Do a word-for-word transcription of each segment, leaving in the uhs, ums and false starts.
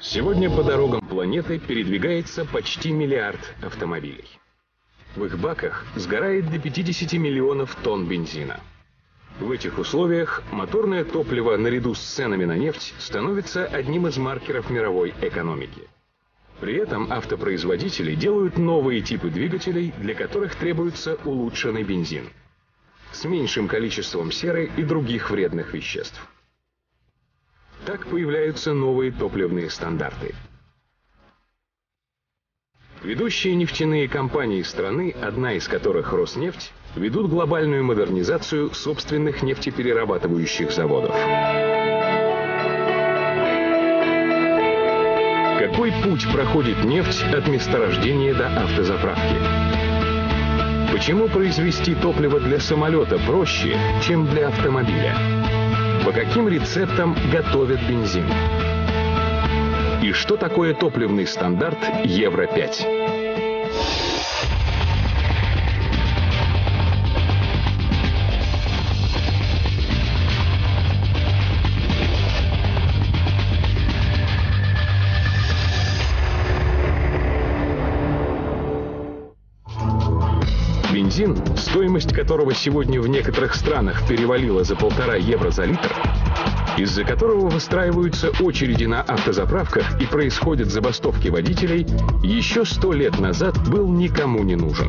Сегодня по дорогам планеты передвигается почти миллиард автомобилей. В их баках сгорает до пятидесяти миллионов тонн бензина. В этих условиях моторное топливо наряду с ценами на нефть становится одним из маркеров мировой экономики. При этом автопроизводители делают новые типы двигателей, для которых требуется улучшенный бензин с меньшим количеством серы и других вредных веществ. Так появляются новые топливные стандарты. Ведущие нефтяные компании страны, одна из которых Роснефть, ведут глобальную модернизацию собственных нефтеперерабатывающих заводов. Какой путь проходит нефть от месторождения до автозаправки? Почему произвести топливо для самолета проще, чем для автомобиля? По каким рецептам готовят бензин? И что такое топливный стандарт Евро пять? Бензин, стоимость которого сегодня в некоторых странах перевалила за полтора евро за литр, из-за которого выстраиваются очереди на автозаправках и происходят забастовки водителей, еще сто лет назад был никому не нужен.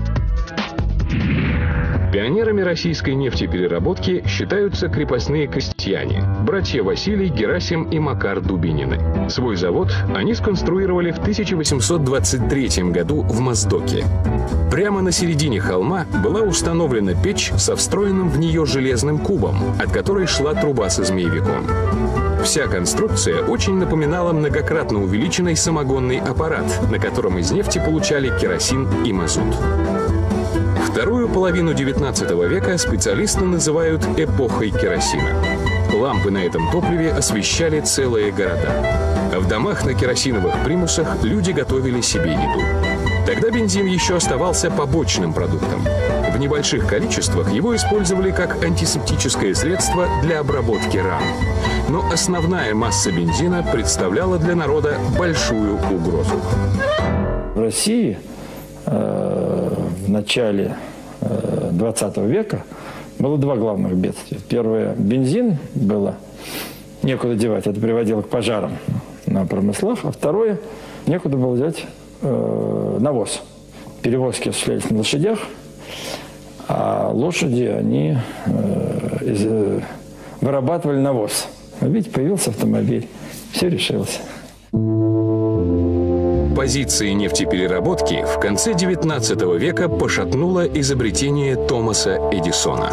Пионерами российской нефтепереработки считаются крепостные крестьяне, братья Василий, Герасим и Макар Дубинины. Свой завод они сконструировали в тысяча восемьсот двадцать третьем году в Моздоке. Прямо на середине холма была установлена печь со встроенным в нее железным кубом, от которой шла труба со змеевиком. Вся конструкция очень напоминала многократно увеличенный самогонный аппарат, на котором из нефти получали керосин и мазут. Вторую половину девятнадцатого века специалисты называют эпохой керосина. Лампы на этом топливе освещали целые города. А в домах на керосиновых примусах люди готовили себе еду. Тогда бензин еще оставался побочным продуктом. В небольших количествах его использовали как антисептическое средство для обработки ран. Но основная масса бензина представляла для народа большую угрозу. В России э, в начале э, двадцатого века было два главных бедствия. Первое – бензин было некуда девать, это приводило к пожарам на промыслах. А второе – некуда было взять э, навоз. Перевозки осуществлялись на лошадях, а лошади, они э, из, э, вырабатывали навоз. Видите, появился автомобиль, все решилось. Позиции нефтепереработки в конце девятнадцатого века пошатнуло изобретение Томаса Эдисона.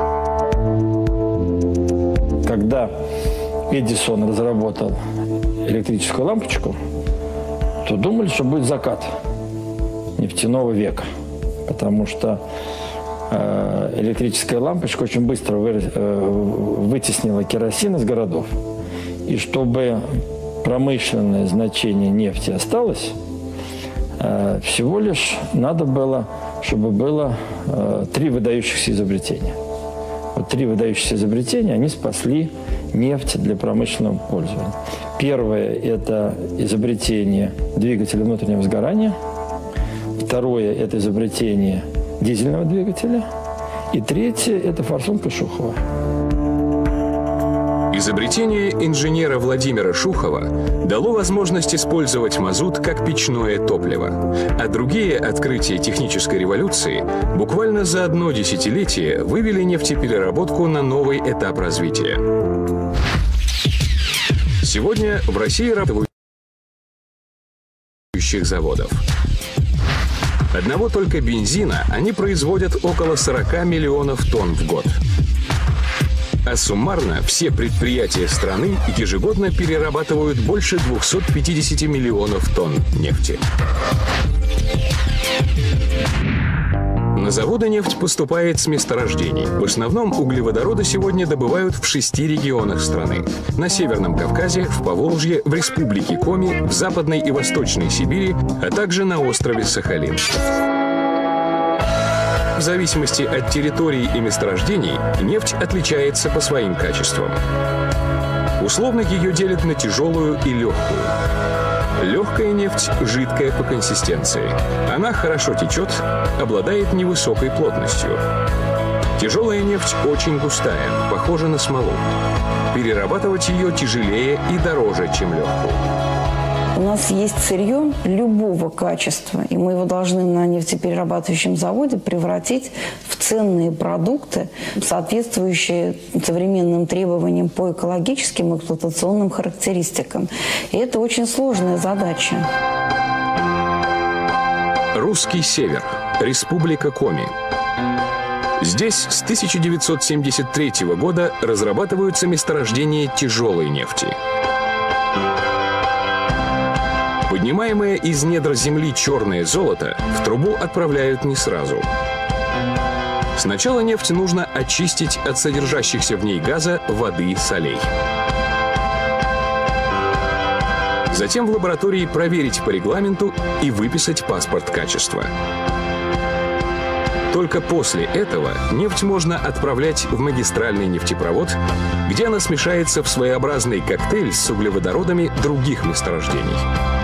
Когда Эдисон разработал электрическую лампочку, то думали, что будет закат нефтяного века, потому что э, электрическая лампочка очень быстро вы, э, вытеснила керосин из городов. И чтобы промышленное значение нефти осталось, э, всего лишь надо было, чтобы было э, три выдающихся изобретения. Вот три выдающихся изобретения, они спасли нефть для промышленного пользования. Первое – это изобретение двигателя внутреннего сгорания. Второе – это изобретение дизельного двигателя. И третье – это форсунка Шухова. Изобретение инженера Владимира Шухова дало возможность использовать мазут как печное топливо, а другие открытия технической революции буквально за одно десятилетие вывели нефтепереработку на новый этап развития. Сегодня в России работают заводов. Одного только бензина они производят около сорока миллионов тонн в год. А суммарно все предприятия страны ежегодно перерабатывают больше двухсот пятидесяти миллионов тонн нефти. На заводы нефть поступает с месторождений. В основном углеводороды сегодня добывают в шести регионах страны. На Северном Кавказе, в Поволжье, в Республике Коми, в Западной и Восточной Сибири, а также на острове Сахалин. В зависимости от территорий и месторождений нефть отличается по своим качествам. Условно ее делят на тяжелую и легкую. Легкая нефть жидкая по консистенции. Она хорошо течет, обладает невысокой плотностью. Тяжелая нефть очень густая, похожа на смолу. Перерабатывать ее тяжелее и дороже, чем легкую. У нас есть сырье любого качества, и мы его должны на нефтеперерабатывающем заводе превратить в ценные продукты, соответствующие современным требованиям по экологическим и эксплуатационным характеристикам. И это очень сложная задача. Русский север. Республика Коми. Здесь с тысяча девятьсот семьдесят третьего года разрабатываются месторождения тяжелой нефти. Поднимаемое из недр земли черное золото в трубу отправляют не сразу. Сначала нефть нужно очистить от содержащихся в ней газа, воды и солей. Затем в лаборатории проверить по регламенту и выписать паспорт качества. Только после этого нефть можно отправлять в магистральный нефтепровод, где она смешается в своеобразный коктейль с углеводородами других месторождений.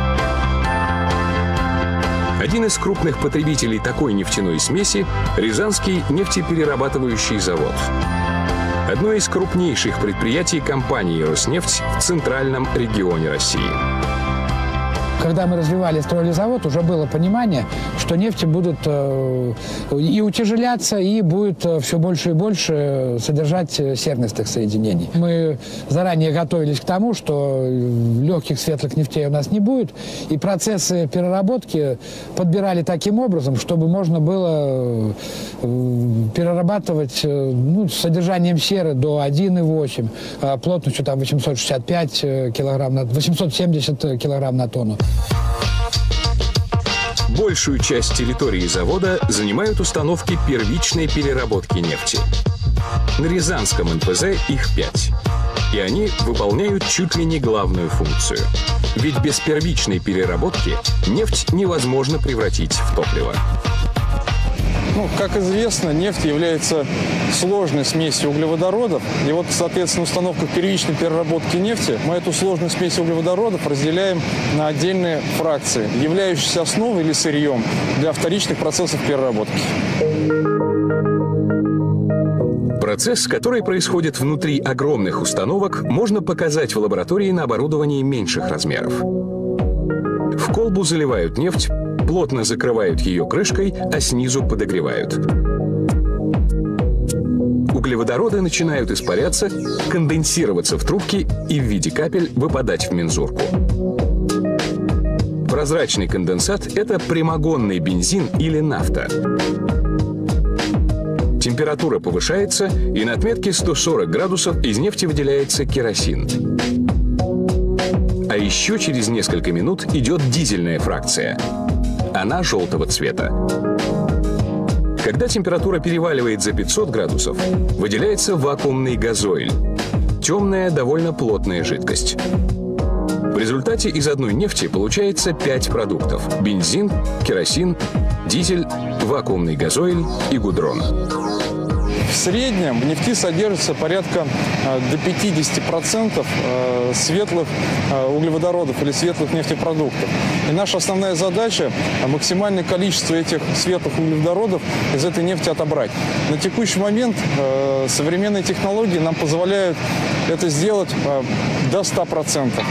Один из крупных потребителей такой нефтяной смеси – Рязанский нефтеперерабатывающий завод. Одно из крупнейших предприятий компании «Роснефть» в центральном регионе России. Когда мы развивали, строили завод, уже было понимание, что нефти будут э, и утяжеляться, и будет э, все больше и больше содержать сернистых соединений. Мы заранее готовились к тому, что легких светлых нефтей у нас не будет, и процессы переработки подбирали таким образом, чтобы можно было э, перерабатывать э, ну, с содержанием серы до один и восемь, э, плотностью там восемьсот шестьдесят пять килограмм на, восемьсот семьдесят килограмм на тонну. Большую часть территории завода занимают установки первичной переработки нефти. На Рязанском эн пэ зэ их пять. И они выполняют чуть ли не главную функцию. Ведь без первичной переработки нефть невозможно превратить в топливо. Ну, как известно, нефть является сложной смесью углеводородов. И вот, соответственно, установка первичной переработки нефти, мы эту сложную смесь углеводородов разделяем на отдельные фракции, являющиеся основой или сырьем для вторичных процессов переработки. Процесс, который происходит внутри огромных установок, можно показать в лаборатории на оборудовании меньших размеров. В колбу заливают нефть, плотно закрывают ее крышкой, а снизу подогревают. Углеводороды начинают испаряться, конденсироваться в трубки и в виде капель выпадать в мензурку. Прозрачный конденсат – это прямогонный бензин или нафта. Температура повышается, и на отметке сто сорок градусов из нефти выделяется керосин. А еще через несколько минут идет дизельная фракция. Она желтого цвета. Когда температура переваливает за пятьсот градусов, выделяется вакуумный газоиль. Темная, довольно плотная жидкость. В результате из одной нефти получается пять продуктов: бензин, керосин, дизель, вакуумный газоиль и гудрон. В среднем в нефти содержится порядка до пятидесяти процентов светлых углеводородов или светлых нефтепродуктов. И наша основная задача – максимальное количество этих светлых углеводородов из этой нефти отобрать. На текущий момент современные технологии нам позволяют это сделать до ста процентов.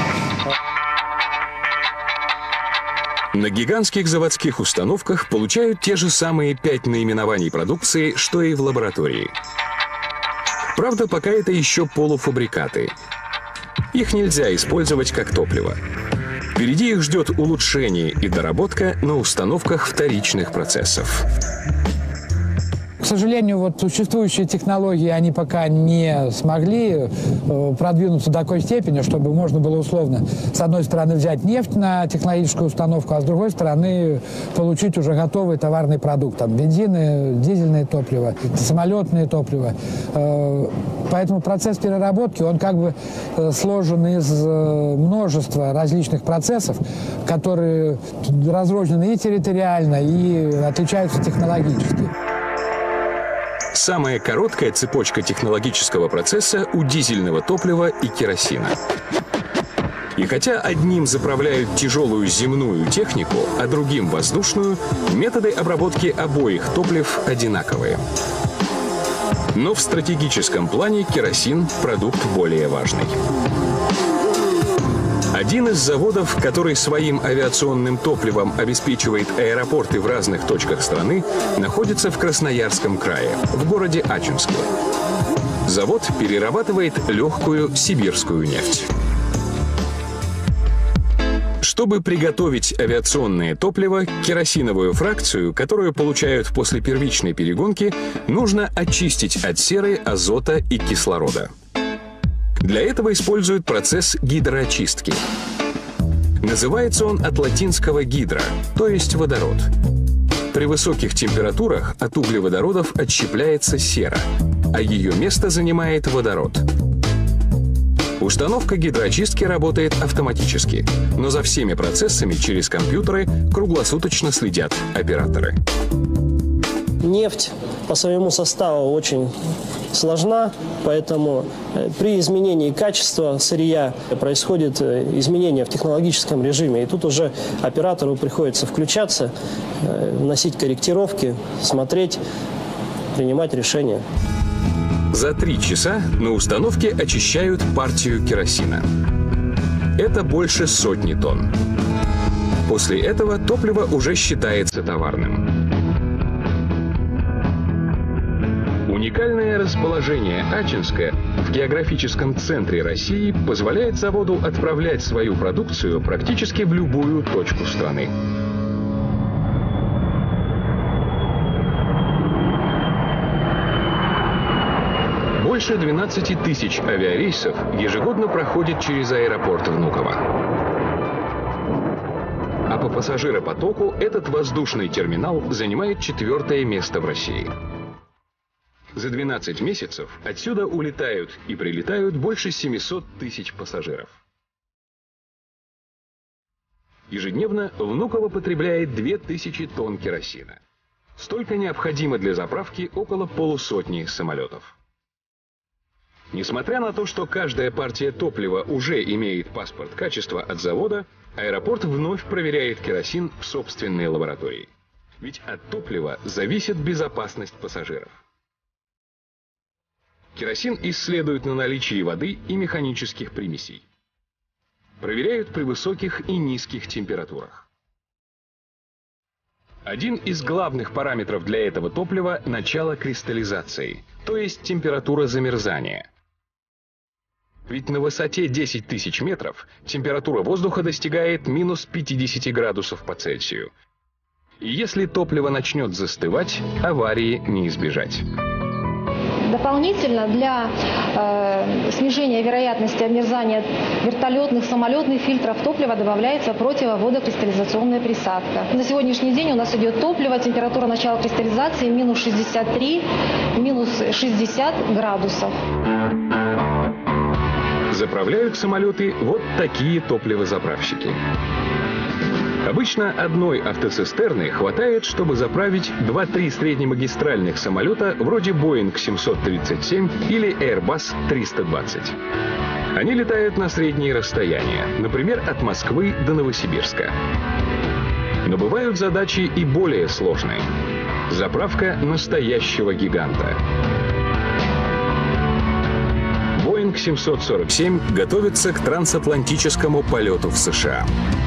На гигантских заводских установках получают те же самые пять наименований продукции, что и в лаборатории. Правда, пока это еще полуфабрикаты. Их нельзя использовать как топливо. Впереди их ждет улучшение и доработка на установках вторичных процессов. К сожалению, вот существующие технологии, они пока не смогли э, продвинуться до такой степени, чтобы можно было условно, с одной стороны, взять нефть на технологическую установку, а с другой стороны, получить уже готовый товарный продукт. Там бензины, дизельное топливо, самолетное топливо. Э, поэтому процесс переработки, он как бы э, сложен из э, множества различных процессов, которые разрознены и территориально, и отличаются технологически. Самая короткая цепочка технологического процесса у дизельного топлива и керосина. И хотя одним заправляют тяжелую земную технику, а другим воздушную, методы обработки обоих топлив одинаковые. Но в стратегическом плане керосин – продукт более важный. Один из заводов, который своим авиационным топливом обеспечивает аэропорты в разных точках страны, находится в Красноярском крае, в городе Ачинске. Завод перерабатывает легкую сибирскую нефть. Чтобы приготовить авиационное топливо, керосиновую фракцию, которую получают после первичной перегонки, нужно очистить от серы, азота и кислорода. Для этого используют процесс гидроочистки. Называется он от латинского «гидро», то есть водород. При высоких температурах от углеводородов отщепляется сера, а ее место занимает водород. Установка гидроочистки работает автоматически, но за всеми процессами через компьютеры круглосуточно следят операторы. Нефть по своему составу очень сложна, поэтому при изменении качества сырья происходит изменение в технологическом режиме. И тут уже оператору приходится включаться, вносить корректировки, смотреть, принимать решения. За три часа на установке очищают партию керосина. Это больше сотни тонн. После этого топливо уже считается товарным. Уникальное расположение Ачинска в географическом центре России позволяет заводу отправлять свою продукцию практически в любую точку страны. Больше двенадцати тысяч авиарейсов ежегодно проходит через аэропорт Внуково. А по пассажиропотоку этот воздушный терминал занимает четвертое место в России. За двенадцать месяцев отсюда улетают и прилетают больше семисот тысяч пассажиров. Ежедневно Внуково потребляет две тысячи тонн керосина. Столько необходимо для заправки около полусотни самолетов. Несмотря на то, что каждая партия топлива уже имеет паспорт качества от завода, аэропорт вновь проверяет керосин в собственной лаборатории. Ведь от топлива зависит безопасность пассажиров. Керосин исследуют на наличие воды и механических примесей. Проверяют при высоких и низких температурах. Один из главных параметров для этого топлива – начало кристаллизации, то есть температура замерзания. Ведь на высоте десять тысяч метров температура воздуха достигает минус пятидесяти градусов по Цельсию. И если топливо начнет застывать, аварии не избежать. Дополнительно для э, снижения вероятности обмерзания вертолетных, самолетных фильтров топлива добавляется противоводокристаллизационная присадка. На сегодняшний день у нас идет топливо, температура начала кристаллизации минус шестьдесят три, минус шестьдесят градусов. Заправляют самолеты вот такие топливозаправщики. Обычно одной автоцистерны хватает, чтобы заправить два-три среднемагистральных самолета вроде Боинг семьсот тридцать семь или Airbus триста двадцать. Они летают на средние расстояния, например, от Москвы до Новосибирска. Но бывают задачи и более сложные. Заправка настоящего гиганта. Боинг семьсот сорок семь готовится к трансатлантическому полету в США.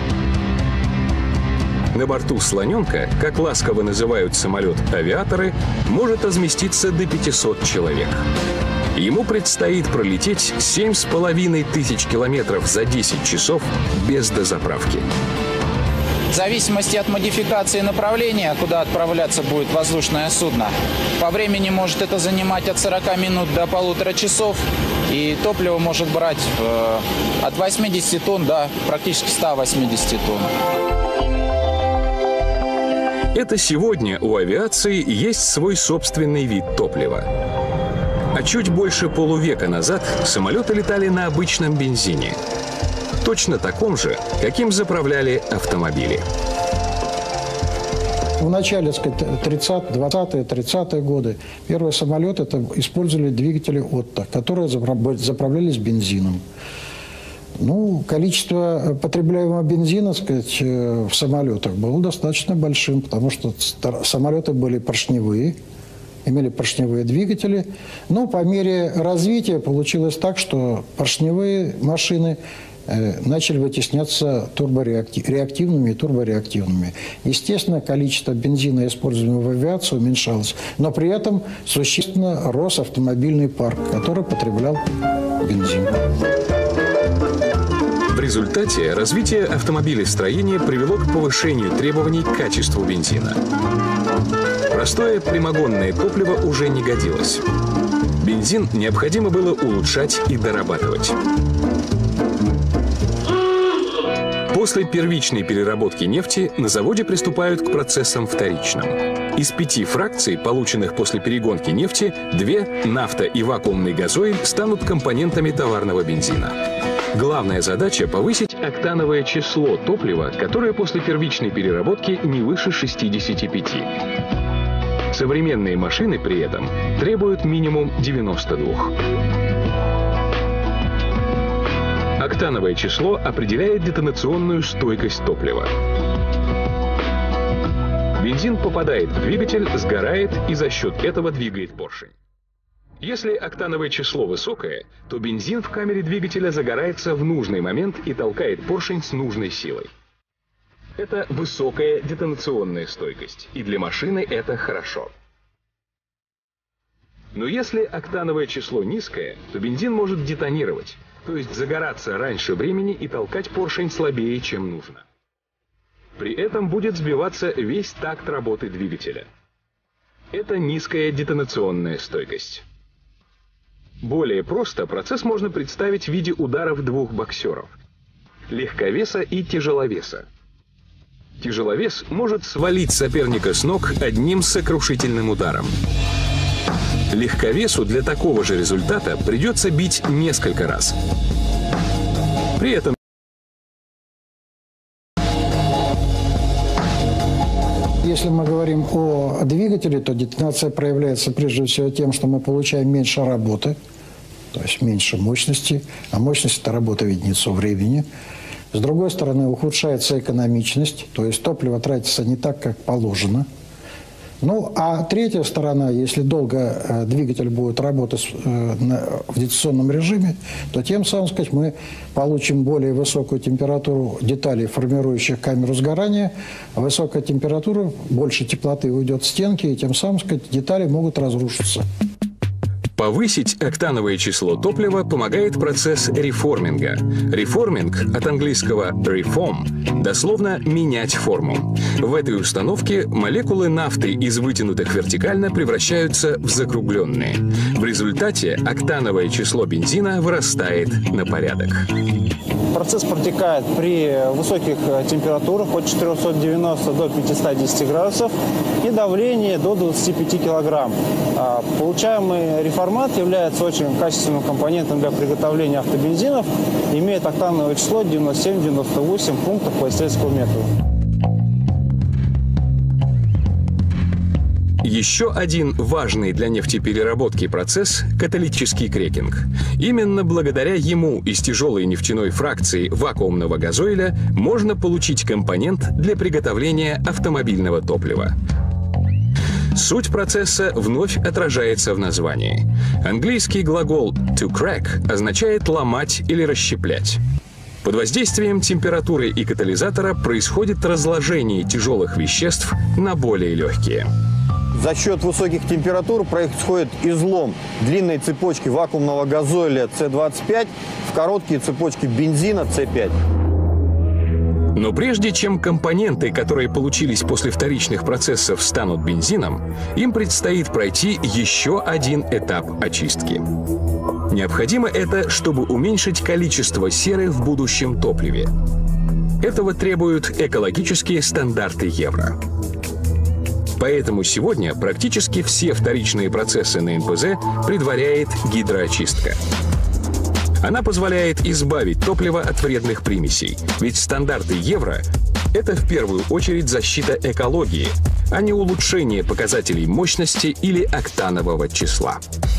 На борту «Слоненка», как ласково называют самолет авиаторы, может разместиться до пятисот человек. Ему предстоит пролететь семь с половиной тысяч километров за десять часов без дозаправки. В зависимости от модификации направления, куда отправляться будет воздушное судно, по времени может это занимать от сорока минут до полутора часов, и топливо может брать э, от восьмидесяти тонн до практически ста восьмидесяти тонн. Это сегодня у авиации есть свой собственный вид топлива. А чуть больше полувека назад самолеты летали на обычном бензине. Точно таком же, каким заправляли автомобили. В начале, так сказать, тридцатые, двадцатые, тридцатые годы первые самолеты это использовали двигатели Отто, которые заправлялись бензином. Ну, количество потребляемого бензина, так сказать, в самолетах было достаточно большим, потому что самолеты были поршневые, имели поршневые двигатели. Но по мере развития получилось так, что поршневые машины начали вытесняться турбореактивными и турбореактивными. Естественно, количество бензина, используемого в авиации, уменьшалось. Но при этом существенно рос автомобильный парк, который потреблял бензин. В результате развитие автомобилестроения привело к повышению требований к качеству бензина. Простое прямогонное топливо уже не годилось. Бензин необходимо было улучшать и дорабатывать. После первичной переработки нефти на заводе приступают к процессам вторичным. Из пяти фракций, полученных после перегонки нефти, две, нафта и вакуумный газоиль, станут компонентами товарного бензина. Главная задача – повысить октановое число топлива, которое после первичной переработки не выше шестидесяти пяти. Современные машины при этом требуют минимум девяноста двух. Октановое число определяет детонационную стойкость топлива. Бензин попадает в двигатель, сгорает и за счет этого двигает поршень. Если октановое число высокое, то бензин в камере двигателя загорается в нужный момент и толкает поршень с нужной силой. Это высокая детонационная стойкость, и для машины это хорошо. Но если октановое число низкое, то бензин может детонировать, то есть загораться раньше времени и толкать поршень слабее, чем нужно. При этом будет сбиваться весь такт работы двигателя. Это низкая детонационная стойкость. Более просто процесс можно представить в виде ударов двух боксеров – легковеса и тяжеловеса. Тяжеловес может свалить соперника с ног одним сокрушительным ударом. Легковесу для такого же результата придется бить несколько раз. При этом Если мы говорим о двигателе, то детонация проявляется прежде всего тем, что мы получаем меньше работы, то есть меньше мощности, а мощность – это работа в единицу времени. С другой стороны, ухудшается экономичность, то есть топливо тратится не так, как положено. Ну, а третья сторона, если долго э, двигатель будет работать э, на, в детонационном режиме, то тем самым, сказать, мы получим более высокую температуру деталей, формирующих камеру сгорания. А высокая температура, больше теплоты уйдет в стенки, и тем самым, сказать, детали могут разрушиться. Повысить октановое число топлива помогает процесс реформинга. Реформинг от английского reform дословно «менять форму». В этой установке молекулы нафты из вытянутых вертикально превращаются в закругленные. В результате октановое число бензина вырастает на порядок. Процесс протекает при высоких температурах от четырёхсот девяноста до пятисот десяти градусов и давление до двадцати пяти килограмм. Получаемый реформат является очень качественным компонентом для приготовления автобензинов, имеет октановое число девяносто семь — девяносто восемь пунктов по исследовательскому методу. Еще один важный для нефтепереработки процесс – каталитический крекинг. Именно благодаря ему из тяжелой нефтяной фракции вакуумного газоиля можно получить компонент для приготовления автомобильного топлива. Суть процесса вновь отражается в названии. Английский глагол «to crack» означает «ломать» или «расщеплять». Под воздействием температуры и катализатора происходит разложение тяжелых веществ на более легкие. За счет высоких температур происходит излом длинной цепочки вакуумного газоиля С двадцать пять в короткие цепочки бензина С пять. Но прежде чем компоненты, которые получились после вторичных процессов, станут бензином, им предстоит пройти еще один этап очистки. Необходимо это, чтобы уменьшить количество серы в будущем топливе. Этого требуют экологические стандарты Евро. Поэтому сегодня практически все вторичные процессы на эн пэ зэ предваряет гидроочистка. Она позволяет избавить топливо от вредных примесей, ведь стандарты Евро – это в первую очередь защита экологии, а не улучшение показателей мощности или октанового числа.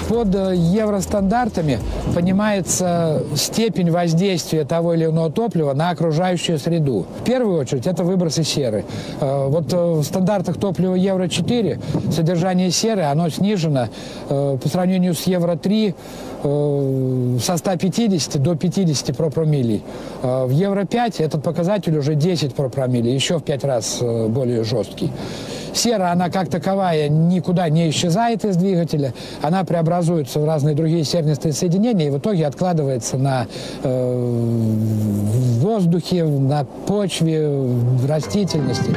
Под евростандартами понимается степень воздействия того или иного топлива на окружающую среду. В первую очередь это выбросы серы. Вот в стандартах топлива евро четыре содержание серы оно снижено по сравнению с евро три со ста пятидесяти до пятидесяти пропромиллей. В евро пять этот показатель уже десять пропромиллей, еще в пять раз более жесткий. Сера, она как таковая никуда не исчезает из двигателя, она преобразуется в разные другие сернистые соединения и в итоге откладывается на э, воздухе, на почве, в растительности.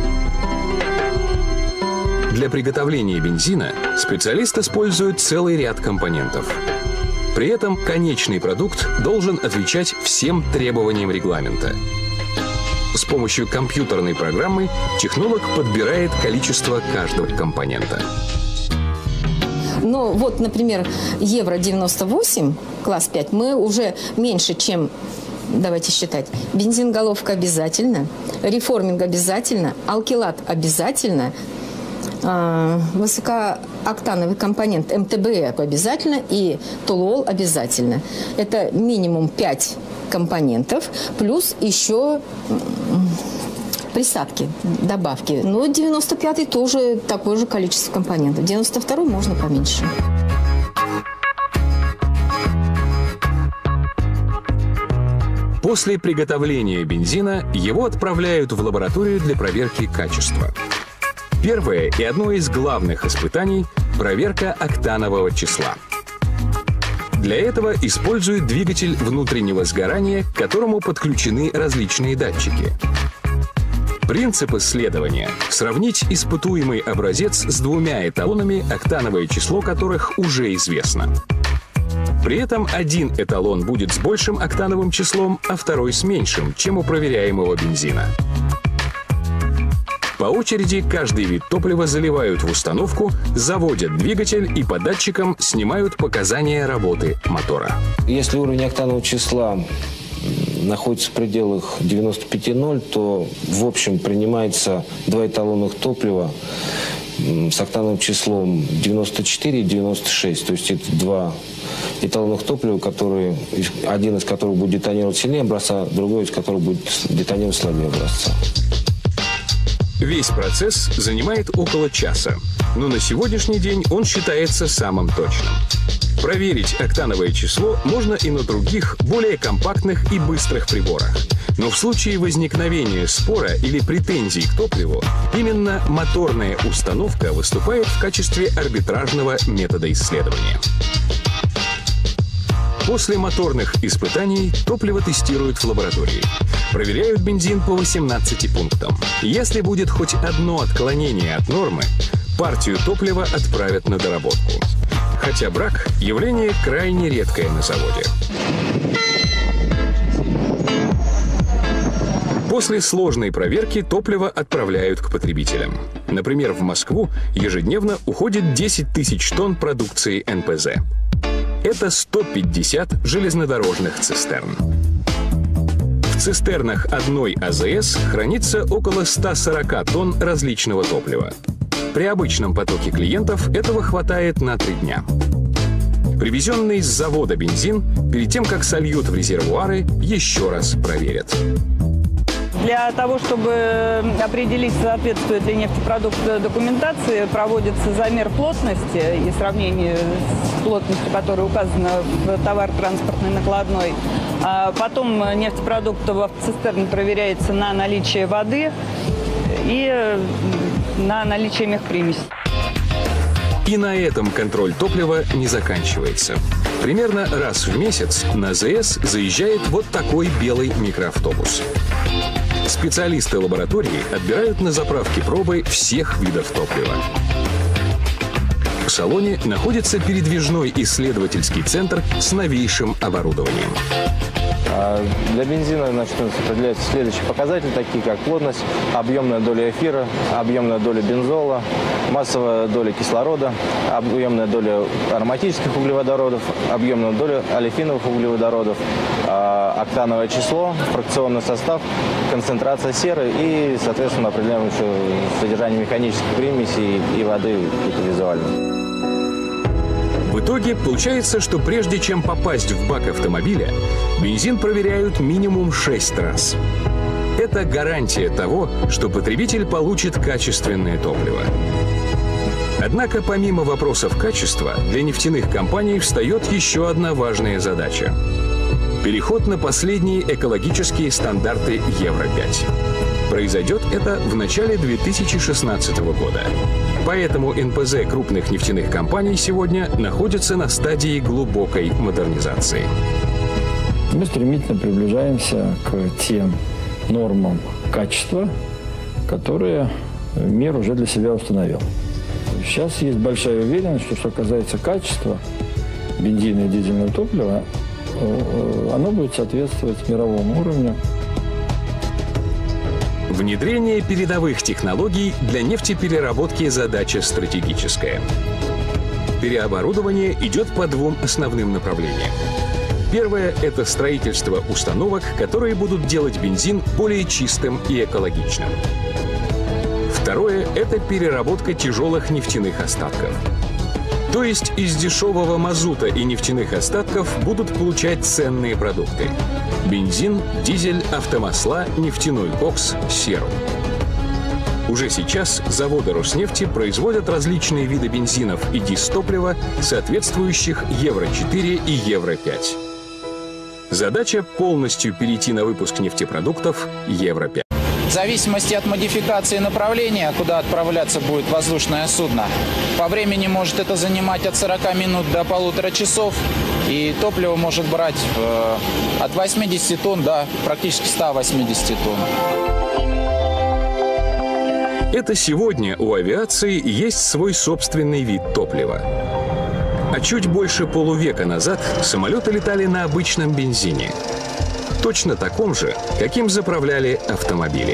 Для приготовления бензина специалист использует целый ряд компонентов. При этом конечный продукт должен отвечать всем требованиям регламента. С помощью компьютерной программы технолог подбирает количество каждого компонента. Ну вот, например, евро девяносто восемь, класс пять, мы уже меньше, чем, давайте считать, бензин-головка обязательно, реформинг обязательно, алкилат обязательно, высокооктановый компонент эм тэ бэ э обязательно и толуол обязательно. Это минимум пять компонентов, плюс еще присадки, добавки. Но девяносто пятый тоже такое же количество компонентов. девяносто второй можно поменьше. После приготовления бензина его отправляют в лабораторию для проверки качества. Первое и одно из главных испытаний – проверка октанового числа. Для этого используют двигатель внутреннего сгорания, к которому подключены различные датчики. Принцип исследования – сравнить испытуемый образец с двумя эталонами, октановое число которых уже известно. При этом один эталон будет с большим октановым числом, а второй с меньшим, чем у проверяемого бензина. По очереди каждый вид топлива заливают в установку, заводят двигатель и по датчикам снимают показания работы мотора. Если уровень октанового числа находится в пределах девяносто пять и ноль, то в общем принимается два эталонных топлива с октановым числом девяносто четыре и девяносто шесть. То есть это два эталонных топлива, которые, один из которых будет детонировать сильнее образца, другой из которых будет детонировать слабее образца. Весь процесс занимает около часа, но на сегодняшний день он считается самым точным. Проверить октановое число можно и на других, более компактных и быстрых приборах. Но в случае возникновения спора или претензий к топливу, именно моторная установка выступает в качестве арбитражного метода исследования. После моторных испытаний топливо тестируют в лаборатории. Проверяют бензин по восемнадцати пунктам. Если будет хоть одно отклонение от нормы, партию топлива отправят на доработку. Хотя брак – явление крайне редкое на заводе. После сложной проверки топливо отправляют к потребителям. Например, в Москву ежедневно уходит десять тысяч тонн продукции эн пэ зэ. Это сто пятьдесят железнодорожных цистерн. В цистернах одной а зэ эс хранится около ста сорока тонн различного топлива. При обычном потоке клиентов этого хватает на три дня. Привезенный с завода бензин перед тем, как сольют в резервуары, еще раз проверят. Для того, чтобы определить, соответствует ли нефтепродукт документации, проводится замер плотности и сравнение с плотностью, которая указана в товарно-транспортной накладной. А потом нефтепродукт в автоцистерне проверяется на наличие воды и на наличие мехпримесей. И на этом контроль топлива не заканчивается. Примерно раз в месяц на зэ эс заезжает вот такой белый микроавтобус. Специалисты лаборатории отбирают на заправке пробы всех видов топлива. В салоне находится передвижной исследовательский центр с новейшим оборудованием. Для бензина, значит, определяются следующие показатели, такие как плотность, объемная доля эфира, объемная доля бензола, массовая доля кислорода, объемная доля ароматических углеводородов, объемная доля олефиновых углеводородов, октановое число, фракционный состав, концентрация серы и, соответственно, определяем еще содержание механических примесей и воды визуально. В итоге получается, что прежде чем попасть в бак автомобиля, бензин проверяют минимум шесть раз. Это гарантия того, что потребитель получит качественное топливо. Однако, помимо вопросов качества, для нефтяных компаний встает еще одна важная задача – переход на последние экологические стандарты Евро пять. Произойдет это в начале две тысячи шестнадцатого года. Поэтому эн пэ зэ крупных нефтяных компаний сегодня находится на стадии глубокой модернизации. Мы стремительно приближаемся к тем нормам качества, которые мир уже для себя установил. Сейчас есть большая уверенность, что, что касается качества бензина и дизельного топлива, оно будет соответствовать мировому уровню. Внедрение передовых технологий для нефтепереработки – задача стратегическая. Переоборудование идет по двум основным направлениям. Первое – это строительство установок, которые будут делать бензин более чистым и экологичным. Второе – это переработка тяжелых нефтяных остатков. То есть из дешевого мазута и нефтяных остатков будут получать ценные продукты – бензин, дизель, автомасла, нефтяной кокс, серу. Уже сейчас заводы Роснефти производят различные виды бензинов и дизтоплива, соответствующих Евро четыре и Евро пять. Задача – полностью перейти на выпуск нефтепродуктов Евро пять. В зависимости от модификации направления, куда отправляться будет воздушное судно, по времени может это занимать от сорока минут до полутора часов, и топливо может брать э, от восьмидесяти тонн до практически ста восьмидесяти тонн. Это сегодня у авиации есть свой собственный вид топлива. А чуть больше полувека назад самолеты летали на обычном бензине. Точно таком же, каким заправляли автомобили.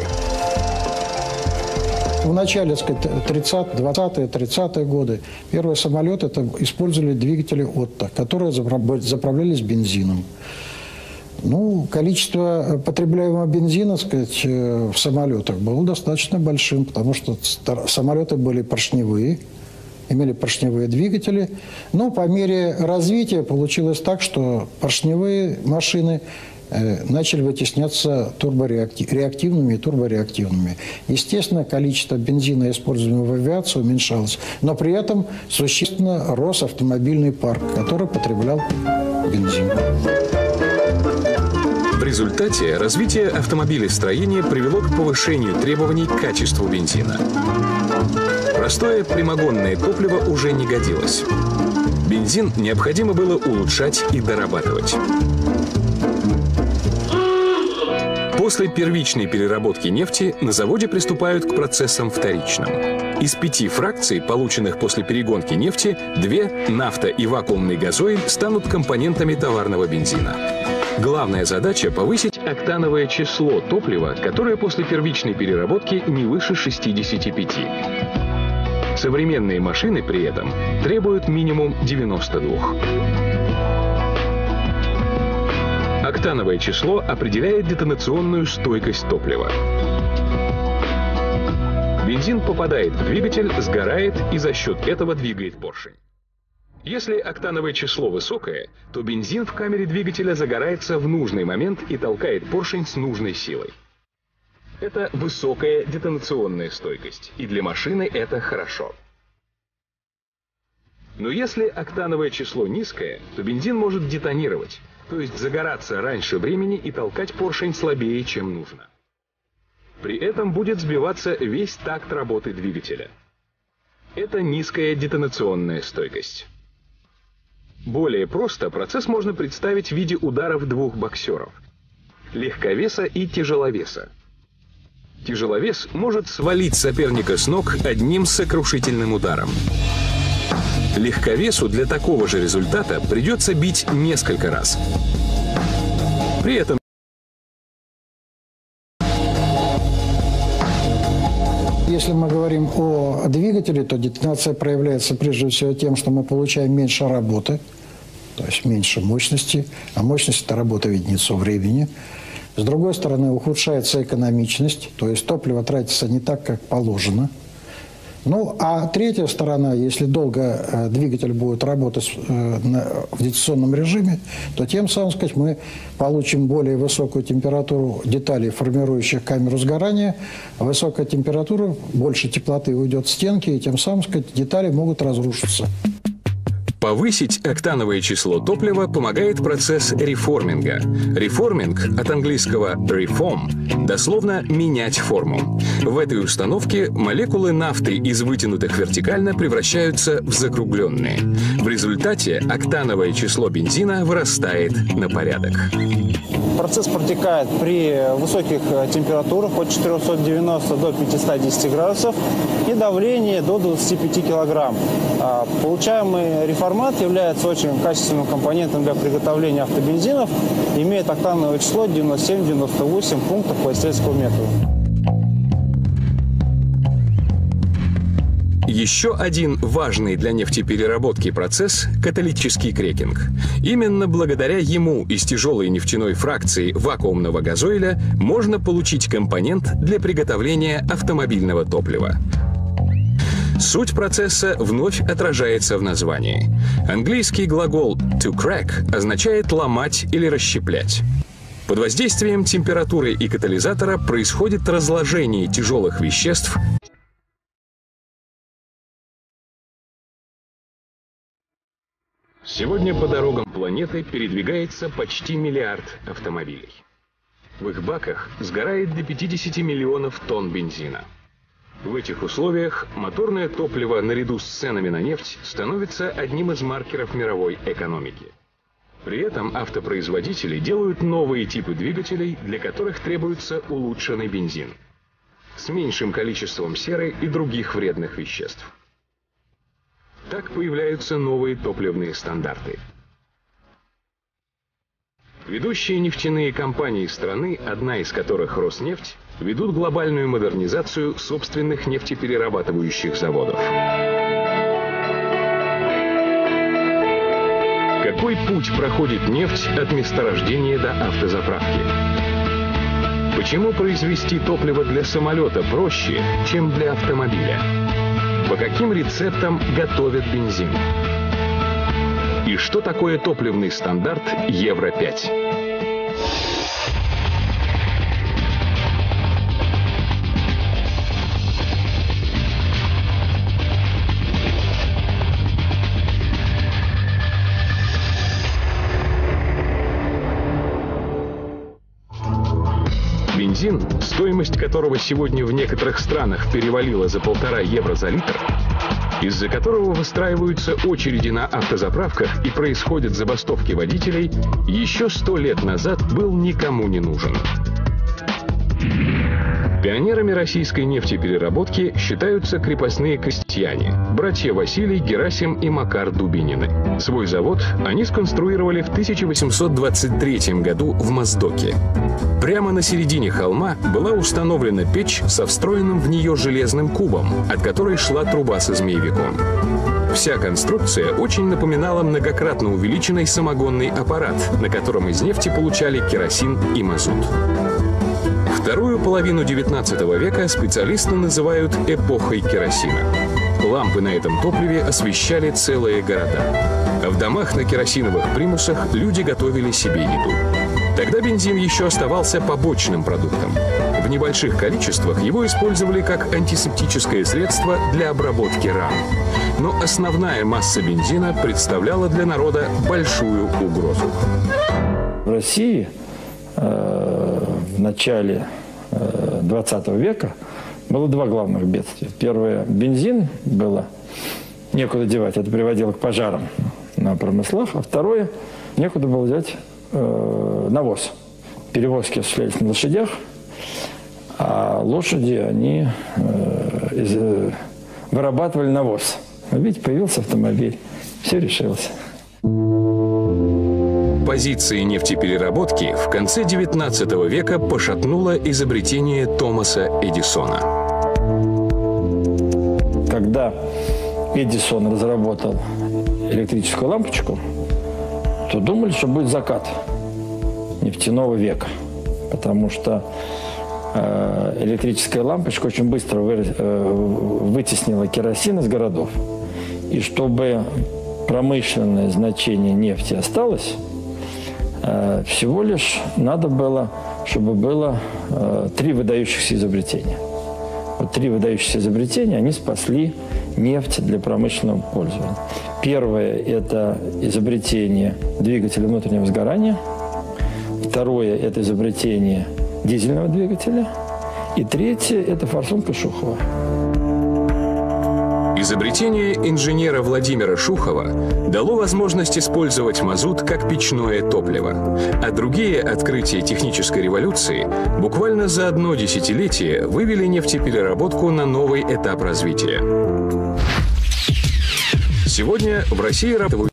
В начале, так сказать, тридцатые, двадцатые, тридцатые годы первые самолеты это использовали двигатели Отто, которые заправлялись бензином. Ну, количество потребляемого бензина, так сказать, в самолетах было достаточно большим, потому что самолеты были поршневые, имели поршневые двигатели. Но по мере развития получилось так, что поршневые машины начали вытесняться турбореактивными и турбореактивными. Естественно, количество бензина, используемого в авиации, уменьшалось, но при этом существенно рос автомобильный парк, который потреблял бензин. В результате развитие автомобилестроения привело к повышению требований к качеству бензина. Простое прямогонное топливо уже не годилось. Бензин необходимо было улучшать и дорабатывать. После первичной переработки нефти на заводе приступают к процессам вторичным. Из пяти фракций, полученных после перегонки нефти, две, нафта и вакуумный газоиль, станут компонентами товарного бензина. Главная задача – повысить октановое число топлива, которое после первичной переработки не выше шестидесяти пяти. Современные машины при этом требуют минимум девяноста двух. Октановое число определяет детонационную стойкость топлива. Бензин попадает в двигатель, сгорает и за счет этого двигает поршень. Если октановое число высокое, то бензин в камере двигателя загорается в нужный момент и толкает поршень с нужной силой. Это высокая детонационная стойкость, и для машины это хорошо. Но если октановое число низкое, то бензин может детонировать, то есть загораться раньше времени и толкать поршень слабее, чем нужно. При этом будет сбиваться весь такт работы двигателя. Это низкая детонационная стойкость. Более просто процесс можно представить в виде ударов двух боксеров – легковеса и тяжеловеса. Тяжеловес может свалить соперника с ног одним сокрушительным ударом. Легковесу для такого же результата придется бить несколько раз. При этом Если мы говорим о двигателе, то детонация проявляется прежде всего тем, что мы получаем меньше работы, то есть меньше мощности, а мощность – это работа в единицу времени. С другой стороны, ухудшается экономичность, то есть топливо тратится не так, как положено. Ну, а третья сторона, если долго э, двигатель будет работать э, на, в дистанционном режиме, то тем самым, сказать, мы получим более высокую температуру деталей, формирующих камеру сгорания. Высокая температура, больше теплоты уйдет в стенки, и тем самым, сказать, детали могут разрушиться. Повысить октановое число топлива помогает процесс реформинга. Реформинг от английского reform дословно «менять форму». В этой установке молекулы нафты из вытянутых вертикально превращаются в закругленные. В результате октановое число бензина вырастает на порядок. Процесс протекает при высоких температурах от четырёхсот девяноста до пятисот десяти градусов и давление до двадцати пяти килограмм. Получаемый реформат является очень качественным компонентом для приготовления автобензинов, имеет октановое число девяносто семь — девяносто восемь пунктов по исследовательскому методу. Еще один важный для нефтепереработки процесс – каталитический крекинг. Именно благодаря ему из тяжелой нефтяной фракции вакуумного газоиля можно получить компонент для приготовления автомобильного топлива. Суть процесса вновь отражается в названии. Английский глагол to crack означает ломать или расщеплять. Под воздействием температуры и катализатора происходит разложение тяжелых веществ. Сегодня по дорогам планеты передвигается почти миллиард автомобилей. В их баках сгорает до пятидесяти миллионов тонн бензина. В этих условиях моторное топливо наряду с ценами на нефть становится одним из маркеров мировой экономики. При этом автопроизводители делают новые типы двигателей, для которых требуется улучшенный бензин с меньшим количеством серы и других вредных веществ. Так появляются новые топливные стандарты. Ведущие нефтяные компании страны, одна из которых Роснефть, ведут глобальную модернизацию собственных нефтеперерабатывающих заводов. Какой путь проходит нефть от месторождения до автозаправки? Почему произвести топливо для самолета проще, чем для автомобиля? По каким рецептам готовят бензин? И что такое топливный стандарт Евро пять? Бензин, стоимость которого сегодня в некоторых странах перевалила за полтора евро за литр, из-за которого выстраиваются очереди на автозаправках и происходят забастовки водителей, еще сто лет назад был никому не нужен. Пионерами российской нефтепереработки считаются крепостные крестьяне, братья Василий, Герасим и Макар Дубинины. Свой завод они сконструировали в тысяча восемьсот двадцать третьем году в Моздоке. Прямо на середине холма была установлена печь со встроенным в нее железным кубом, от которой шла труба со змеевиком. Вся конструкция очень напоминала многократно увеличенный самогонный аппарат, на котором из нефти получали керосин и мазут. Вторую половину девятнадцатого века специалисты называют эпохой керосина. Лампы на этом топливе освещали целые города. А в домах на керосиновых примусах люди готовили себе еду. Тогда бензин еще оставался побочным продуктом. В небольших количествах его использовали как антисептическое средство для обработки ран. Но основная масса бензина представляла для народа большую угрозу. В России э, в начале э, двадцатого века было два главных бедствия. Первое – бензин было некуда девать, это приводило к пожарам на промыслах. А второе – некуда было взять э, навоз. Перевозки осуществлялись на лошадях, а лошади, они э, из, э, вырабатывали навоз. Видите, появился автомобиль, все решилось. Позиции нефтепереработки в конце девятнадцатого века пошатнуло изобретение Томаса Эдисона. Когда Эдисон разработал электрическую лампочку, то думали, что будет закат нефтяного века, потому что электрическая лампочка очень быстро вытеснила керосин из городов. И чтобы промышленное значение нефти осталось, всего лишь надо было, чтобы было три выдающихся изобретения. Вот три выдающихся изобретения, они спасли нефть для промышленного пользования. Первое – это изобретение двигателя внутреннего сгорания. Второе – это изобретение дизельного двигателя. И третье – это форсунка Шухова. Изобретение инженера Владимира Шухова дало возможность использовать мазут как печное топливо, а другие открытия технической революции буквально за одно десятилетие вывели нефтепереработку на новый этап развития. Сегодня в России работают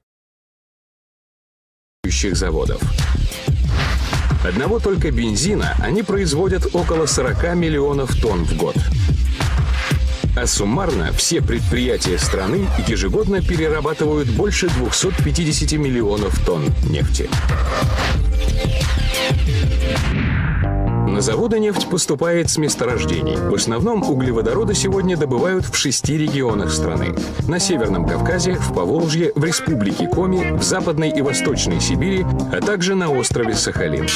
заводов. Одного только бензина они производят около сорока миллионов тонн в год. А суммарно все предприятия страны ежегодно перерабатывают больше двухсот пятидесяти миллионов тонн нефти. На заводы нефть поступает с месторождений. В основном углеводороды сегодня добывают в шести регионах страны. На Северном Кавказе, в Поволжье, в Республике Коми, в Западной и Восточной Сибири, а также на острове Сахалин.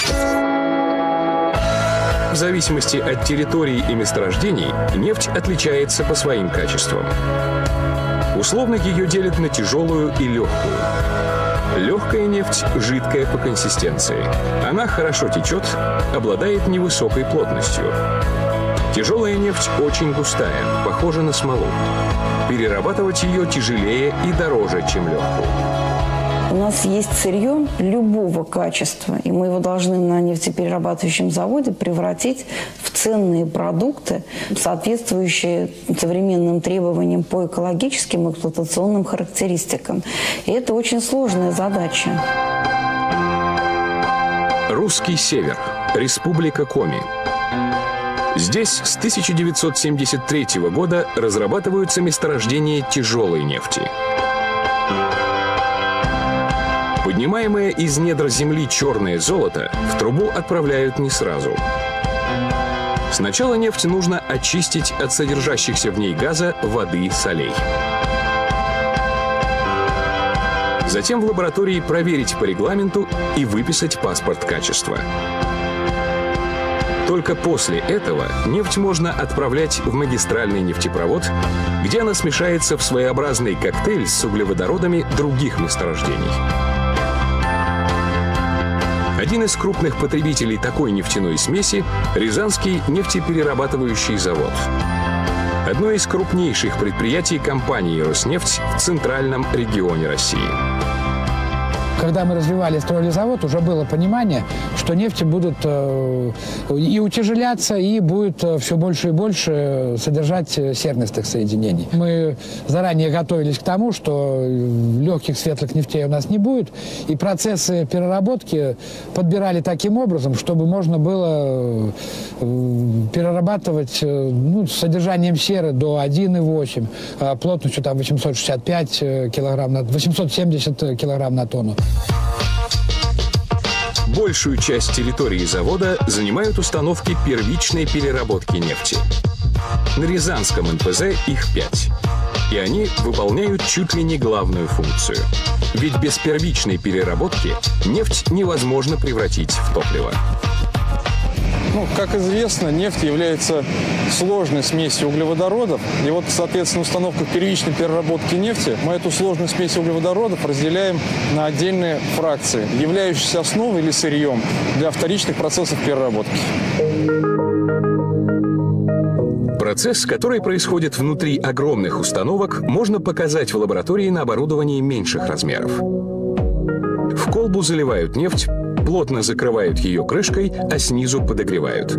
В зависимости от территорий и месторождений нефть отличается по своим качествам. Условно ее делят на тяжелую и легкую. Легкая нефть жидкая по консистенции. Она хорошо течет, обладает невысокой плотностью. Тяжелая нефть очень густая, похожа на смолу. Перерабатывать ее тяжелее и дороже, чем легкую. У нас есть сырье любого качества, и мы его должны на нефтеперерабатывающем заводе превратить в ценные продукты, соответствующие современным требованиям по экологическим и эксплуатационным характеристикам. И это очень сложная задача. Русский север. Республика Коми. Здесь с тысяча девятьсот семьдесят третьего года разрабатываются месторождения тяжелой нефти. Поднимаемое из недр земли черное золото в трубу отправляют не сразу. Сначала нефть нужно очистить от содержащихся в ней газа, воды и солей. Затем в лаборатории проверить по регламенту и выписать паспорт качества. Только после этого нефть можно отправлять в магистральный нефтепровод, где она смешается в своеобразный коктейль с углеводородами других месторождений. Один из крупных потребителей такой нефтяной смеси – Рязанский нефтеперерабатывающий завод. Одно из крупнейших предприятий компании «Роснефть» в центральном регионе России. Когда мы развивали, строили завод, уже было понимание, что нефти будут э, и утяжеляться, и будет э, все больше и больше содержать сернистых соединений. Мы заранее готовились к тому, что легких светлых нефтей у нас не будет, и процессы переработки подбирали таким образом, чтобы можно было э, перерабатывать э, ну, с содержанием серы до одного и восьми, э, плотностью там восемьсот шестьдесят пять килограмм на, восемьсот семьдесят килограмм на тонну. Большую часть территории завода занимают установки первичной переработки нефти. На Рязанском эн пэ зэ их пять. И они выполняют чуть ли не главную функцию. Ведь без первичной переработки нефть невозможно превратить в топливо. Ну, как известно, нефть является сложной смесью углеводородов. И вот, соответственно, установка первичной переработки нефти, мы эту сложную смесь углеводородов разделяем на отдельные фракции, являющиеся основой или сырьем для вторичных процессов переработки. Процесс, который происходит внутри огромных установок, можно показать в лаборатории на оборудовании меньших размеров. В колбу заливают нефть, плотно закрывают ее крышкой, а снизу подогревают.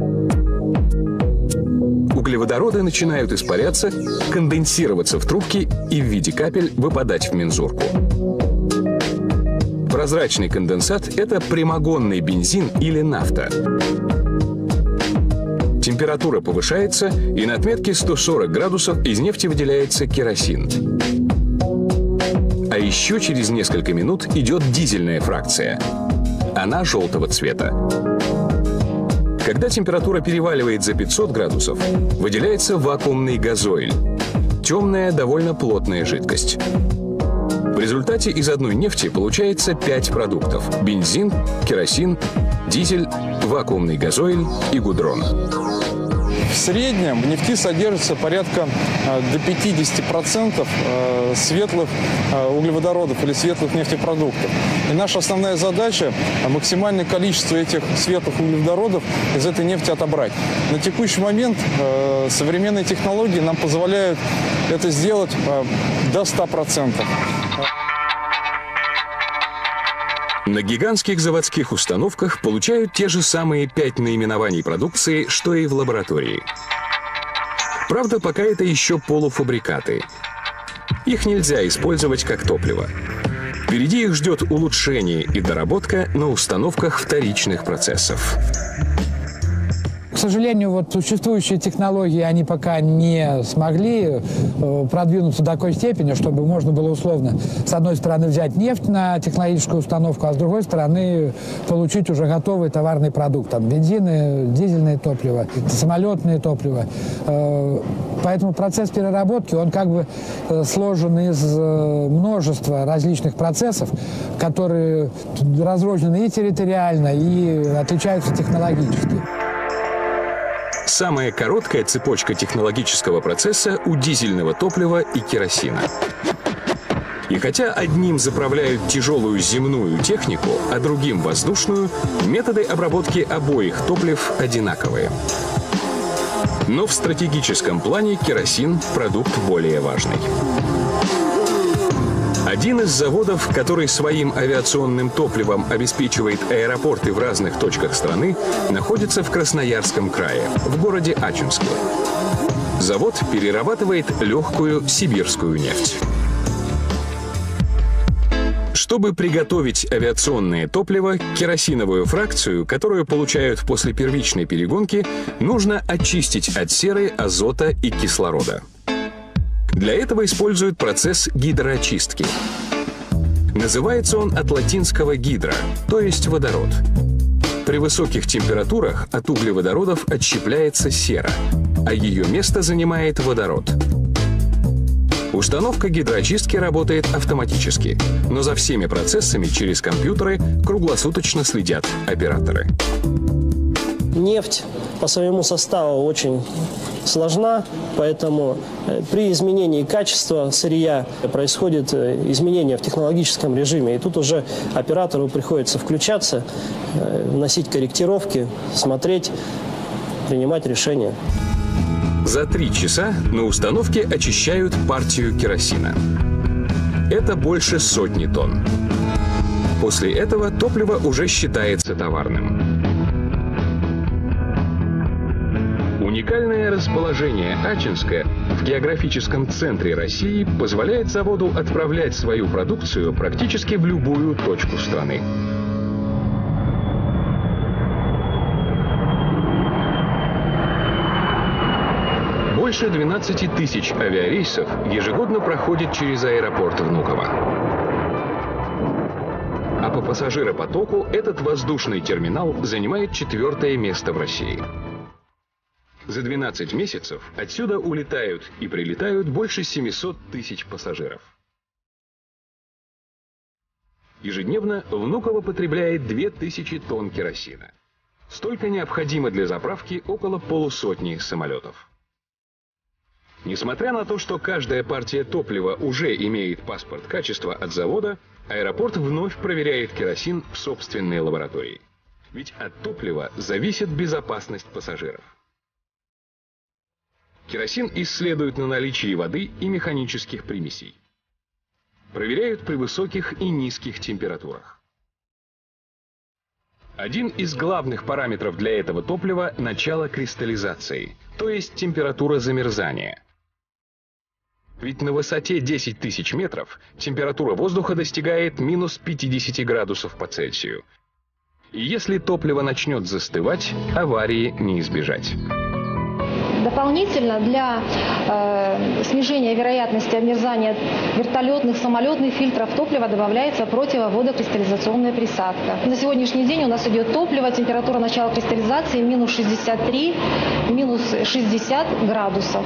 Углеводороды начинают испаряться, конденсироваться в трубки и в виде капель выпадать в мензурку. Прозрачный конденсат – это прямогонный бензин или нафта. Температура повышается, и на отметке сто сорок градусов из нефти выделяется керосин. А еще через несколько минут идет дизельная фракция. Она желтого цвета. Когда температура переваливает за пятьсот градусов, выделяется вакуумный газоиль. Темная, довольно плотная жидкость. В результате из одной нефти получается пять продуктов – бензин, керосин, дизель, вакуумный газоиль и гудрон. В среднем в нефти содержится порядка до пятидесяти процентов светлых углеводородов или светлых нефтепродуктов. И наша основная задача – максимальное количество этих светлых углеводородов из этой нефти отобрать. На текущий момент современные технологии нам позволяют это сделать до ста процентов. На гигантских заводских установках получают те же самые пять наименований продукции, что и в лаборатории. Правда, пока это еще полуфабрикаты. Их нельзя использовать как топливо. Впереди их ждет улучшение и доработка на установках вторичных процессов. К сожалению, вот существующие технологии, они пока не смогли э, продвинуться до такой степени, чтобы можно было условно, с одной стороны, взять нефть на технологическую установку, а с другой стороны, получить уже готовый товарный продукт. Там бензины, дизельное топливо, самолетное топливо. Э, поэтому процесс переработки, он как бы э, сложен из э, множества различных процессов, которые разрознены и территориально, и отличаются технологически. Самая короткая цепочка технологического процесса у дизельного топлива и керосина. И хотя одним заправляют тяжелую земную технику, а другим воздушную, методы обработки обоих топлив одинаковые. Но в стратегическом плане керосин – продукт более важный. Один из заводов, который своим авиационным топливом обеспечивает аэропорты в разных точках страны, находится в Красноярском крае, в городе Ачинске. Завод перерабатывает легкую сибирскую нефть. Чтобы приготовить авиационное топливо, керосиновую фракцию, которую получают после первичной перегонки, нужно очистить от серы, азота и кислорода. Для этого используют процесс гидроочистки. Называется он от латинского «гидро», то есть водород. При высоких температурах от углеводородов отщепляется сера, а ее место занимает водород. Установка гидроочистки работает автоматически, но за всеми процессами через компьютеры круглосуточно следят операторы. Нефть по своему составу очень сложна, поэтому при изменении качества сырья происходит изменение в технологическом режиме. И тут уже оператору приходится включаться, вносить корректировки, смотреть, принимать решения. За три часа на установке очищают партию керосина. Это больше сотни тонн. После этого топливо уже считается товарным. Уникальное расположение Ачинска в географическом центре России позволяет заводу отправлять свою продукцию практически в любую точку страны. Больше двенадцати тысяч авиарейсов ежегодно проходит через аэропорт Внуково. А по пассажиропотоку этот воздушный терминал занимает четвертое место в России. За двенадцать месяцев отсюда улетают и прилетают больше семисот тысяч пассажиров. Ежедневно Внуково потребляет две тысячи тонн керосина. Столько необходимо для заправки около полусотни самолетов. Несмотря на то, что каждая партия топлива уже имеет паспорт качества от завода, аэропорт вновь проверяет керосин в собственной лаборатории. Ведь от топлива зависит безопасность пассажиров. Керосин исследуют на наличие воды и механических примесей. Проверяют при высоких и низких температурах. Один из главных параметров для этого топлива – начало кристаллизации, то есть температура замерзания. Ведь на высоте десять тысяч метров температура воздуха достигает минус пятидесяти градусов по Цельсию. И если топливо начнет застывать, аварии не избежать. Дополнительно для э, снижения вероятности обмерзания вертолетных, самолетных фильтров топлива добавляется противоводокристаллизационная присадка. На сегодняшний день у нас идет топливо, температура начала кристаллизации минус шестьдесят три, минус шестьдесят градусов.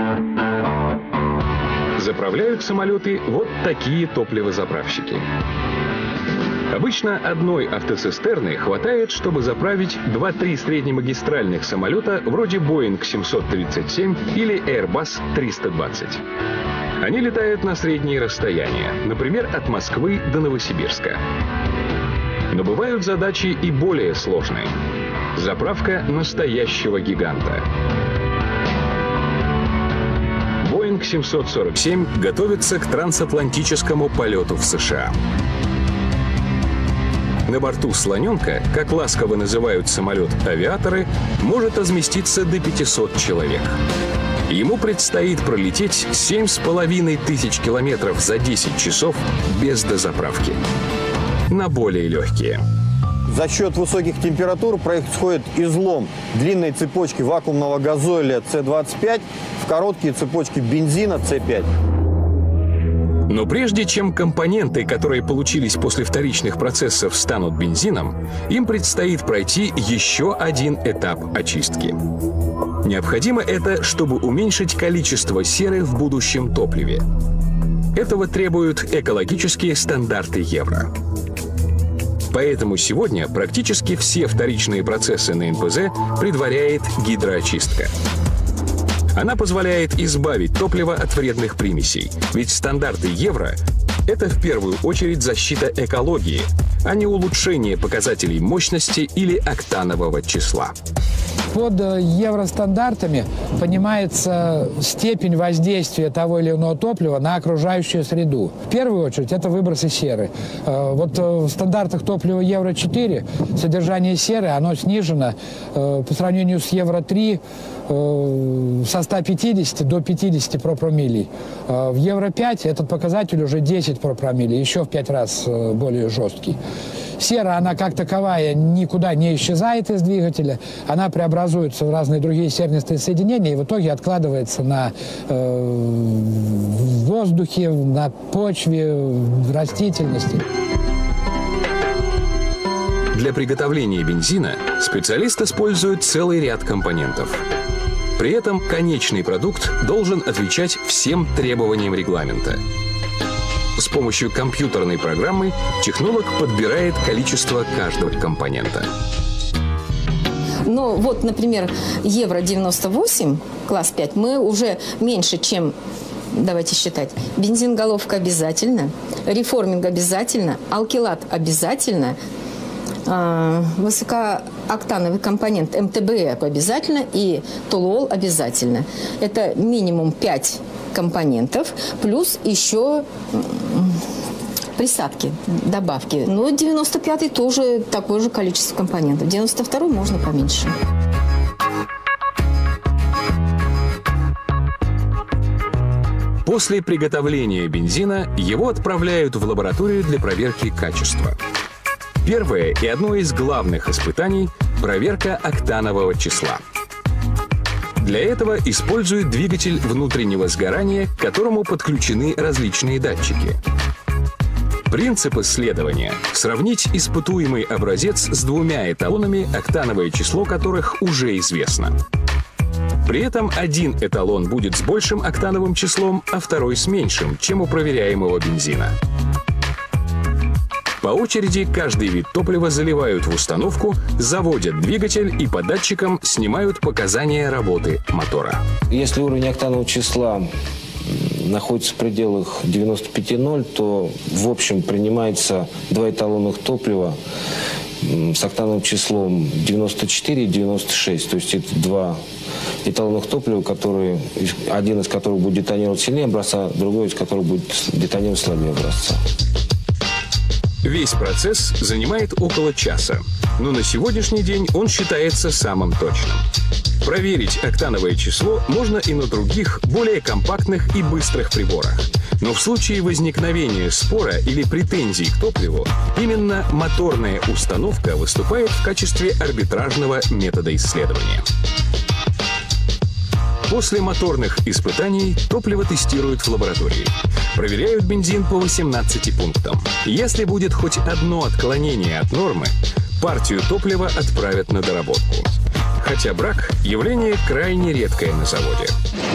Заправляют самолеты вот такие топливозаправщики. Обычно одной автоцистерны хватает, чтобы заправить два-три среднемагистральных самолета вроде Боинг семьсот тридцать семь или Airbus триста двадцать. Они летают на средние расстояния, например, от Москвы до Новосибирска. Но бывают задачи и более сложные. Заправка настоящего гиганта. Боинг семьсот сорок семь готовится к трансатлантическому полету в США. На борту «Слоненка», как ласково называют самолет авиаторы, может разместиться до пятисот человек. Ему предстоит пролететь семь с половиной тысяч километров за десять часов без дозаправки. На более легкие. За счет высоких температур происходит излом длинной цепочки вакуумного газоиля С двадцать пять в короткие цепочки бензина С пять. Но прежде чем компоненты, которые получились после вторичных процессов, станут бензином, им предстоит пройти еще один этап очистки. Необходимо это, чтобы уменьшить количество серы в будущем топливе. Этого требуют экологические стандарты Евро. Поэтому сегодня практически все вторичные процессы на эн пэ зэ предваряет гидроочистка. Она позволяет избавить топливо от вредных примесей, ведь стандарты Евро – это в первую очередь защита экологии, а не улучшение показателей мощности или октанового числа. Под евростандартами понимается степень воздействия того или иного топлива на окружающую среду. В первую очередь это выбросы серы. Вот в стандартах топлива Евро четыре содержание серы оно снижено по сравнению с Евро три со ста пятидесяти до пятидесяти пропромиллей. В Евро пять этот показатель уже десять пропромиллей, еще в пять раз более жесткий. Сера, она как таковая никуда не исчезает из двигателя, она преобразуется в разные другие сернистые соединения и в итоге откладывается на э, воздухе, на почве, в растительности. Для приготовления бензина специалист использует целый ряд компонентов. При этом конечный продукт должен отвечать всем требованиям регламента. С помощью компьютерной программы технолог подбирает количество каждого компонента. Но вот, например, Евро девяносто восемь, класс пять, мы уже меньше, чем, давайте считать, бензин-головка обязательно, реформинг обязательно, алкилат обязательно, высокооктановый компонент эм тэ бэ э обязательно и толуол обязательно. Это минимум пять компонентов, плюс еще присадки, добавки. Но девяносто пятый тоже такое же количество компонентов. девяносто второй можно поменьше. После приготовления бензина его отправляют в лабораторию для проверки качества. Первое и одно из главных испытаний – проверка октанового числа. Для этого используют двигатель внутреннего сгорания, к которому подключены различные датчики. Принцип исследования – сравнить испытуемый образец с двумя эталонами, октановое число которых уже известно. При этом один эталон будет с большим октановым числом, а второй с меньшим, чем у проверяемого бензина. По очереди каждый вид топлива заливают в установку, заводят двигатель и по датчикам снимают показания работы мотора. Если уровень октанового числа находится в пределах девяносто пять ноль, то в общем принимается два эталонных топлива с октановым числом девяносто четыре и девяносто шесть. То есть это два эталонных топлива, которые, один из которых будет детонировать сильнее образца, другой из которых будет детонировать слабее образца. Весь процесс занимает около часа, но на сегодняшний день он считается самым точным. Проверить октановое число можно и на других, более компактных и быстрых приборах. Но в случае возникновения спора или претензий к топливу, именно моторная установка выступает в качестве арбитражного метода исследования. После моторных испытаний топливо тестируют в лаборатории. Проверяют бензин по восемнадцати пунктам. Если будет хоть одно отклонение от нормы, партию топлива отправят на доработку. Хотя брак – явление крайне редкое на заводе.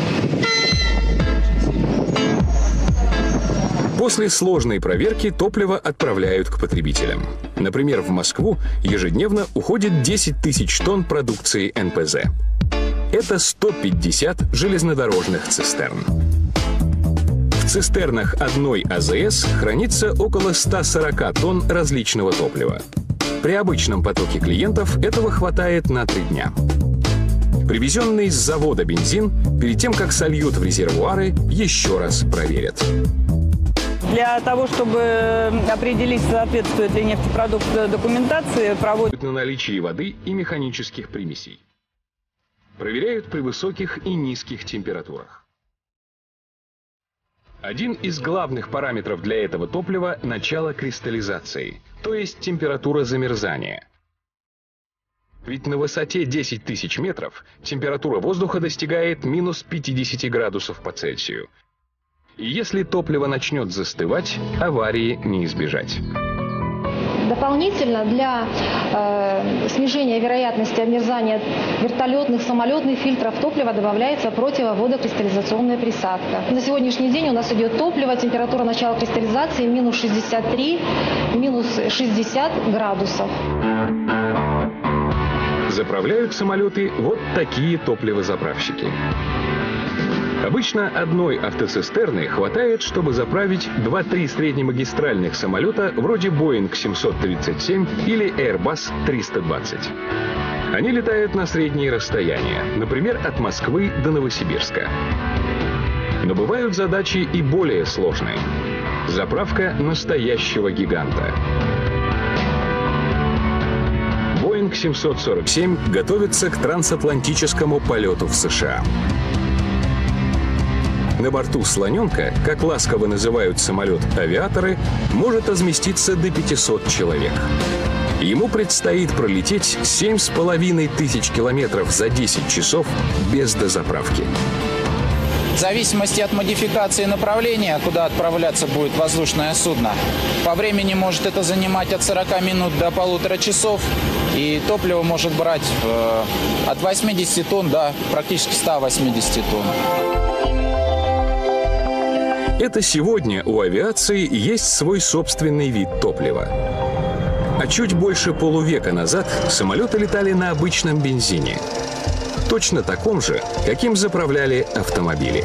После сложной проверки топливо отправляют к потребителям. Например, в Москву ежедневно уходит десять тысяч тонн продукции эн пэ зэ. Это сто пятьдесят железнодорожных цистерн. В цистернах одной а зэ эс хранится около ста сорока тонн различного топлива. При обычном потоке клиентов этого хватает на три дня. Привезенный с завода бензин перед тем, как сольют в резервуары, еще раз проверят. Для того, чтобы определить, соответствует ли нефтепродукт документации, проводят на наличие воды и механических примесей. Проверяют при высоких и низких температурах. Один из главных параметров для этого топлива – начало кристаллизации, то есть температура замерзания. Ведь на высоте десять тысяч метров температура воздуха достигает минус пятидесяти градусов по Цельсию. И если топливо начнет застывать, аварии не избежать. Дополнительно для э, снижения вероятности обмерзания вертолетных, самолетных фильтров топлива добавляется противоводокристаллизационная присадка. На сегодняшний день у нас идет топливо, температура начала кристаллизации минус шестьдесят три, минус шестьдесят градусов. Заправляют самолеты вот такие топливозаправщики. Обычно одной автоцистерны хватает, чтобы заправить два-три среднемагистральных самолета вроде Боинг семьсот тридцать семь или Airbus триста двадцать. Они летают на средние расстояния, например, от Москвы до Новосибирска. Но бывают задачи и более сложные. Заправка настоящего гиганта. Боинг семьсот сорок семь готовится к трансатлантическому полету в США. На борту «Слоненка», как ласково называют самолет авиаторы, может разместиться до пятисот человек. Ему предстоит пролететь семь с половиной тысяч километров за десять часов без дозаправки. В зависимости от модификации направления, куда отправляться будет воздушное судно, по времени может это занимать от сорока минут до полутора часов, и топливо может брать э, от восьмидесяти тонн до практически ста восьмидесяти тонн. Это сегодня у авиации есть свой собственный вид топлива. А чуть больше полувека назад самолеты летали на обычном бензине. Точно таком же, каким заправляли автомобили.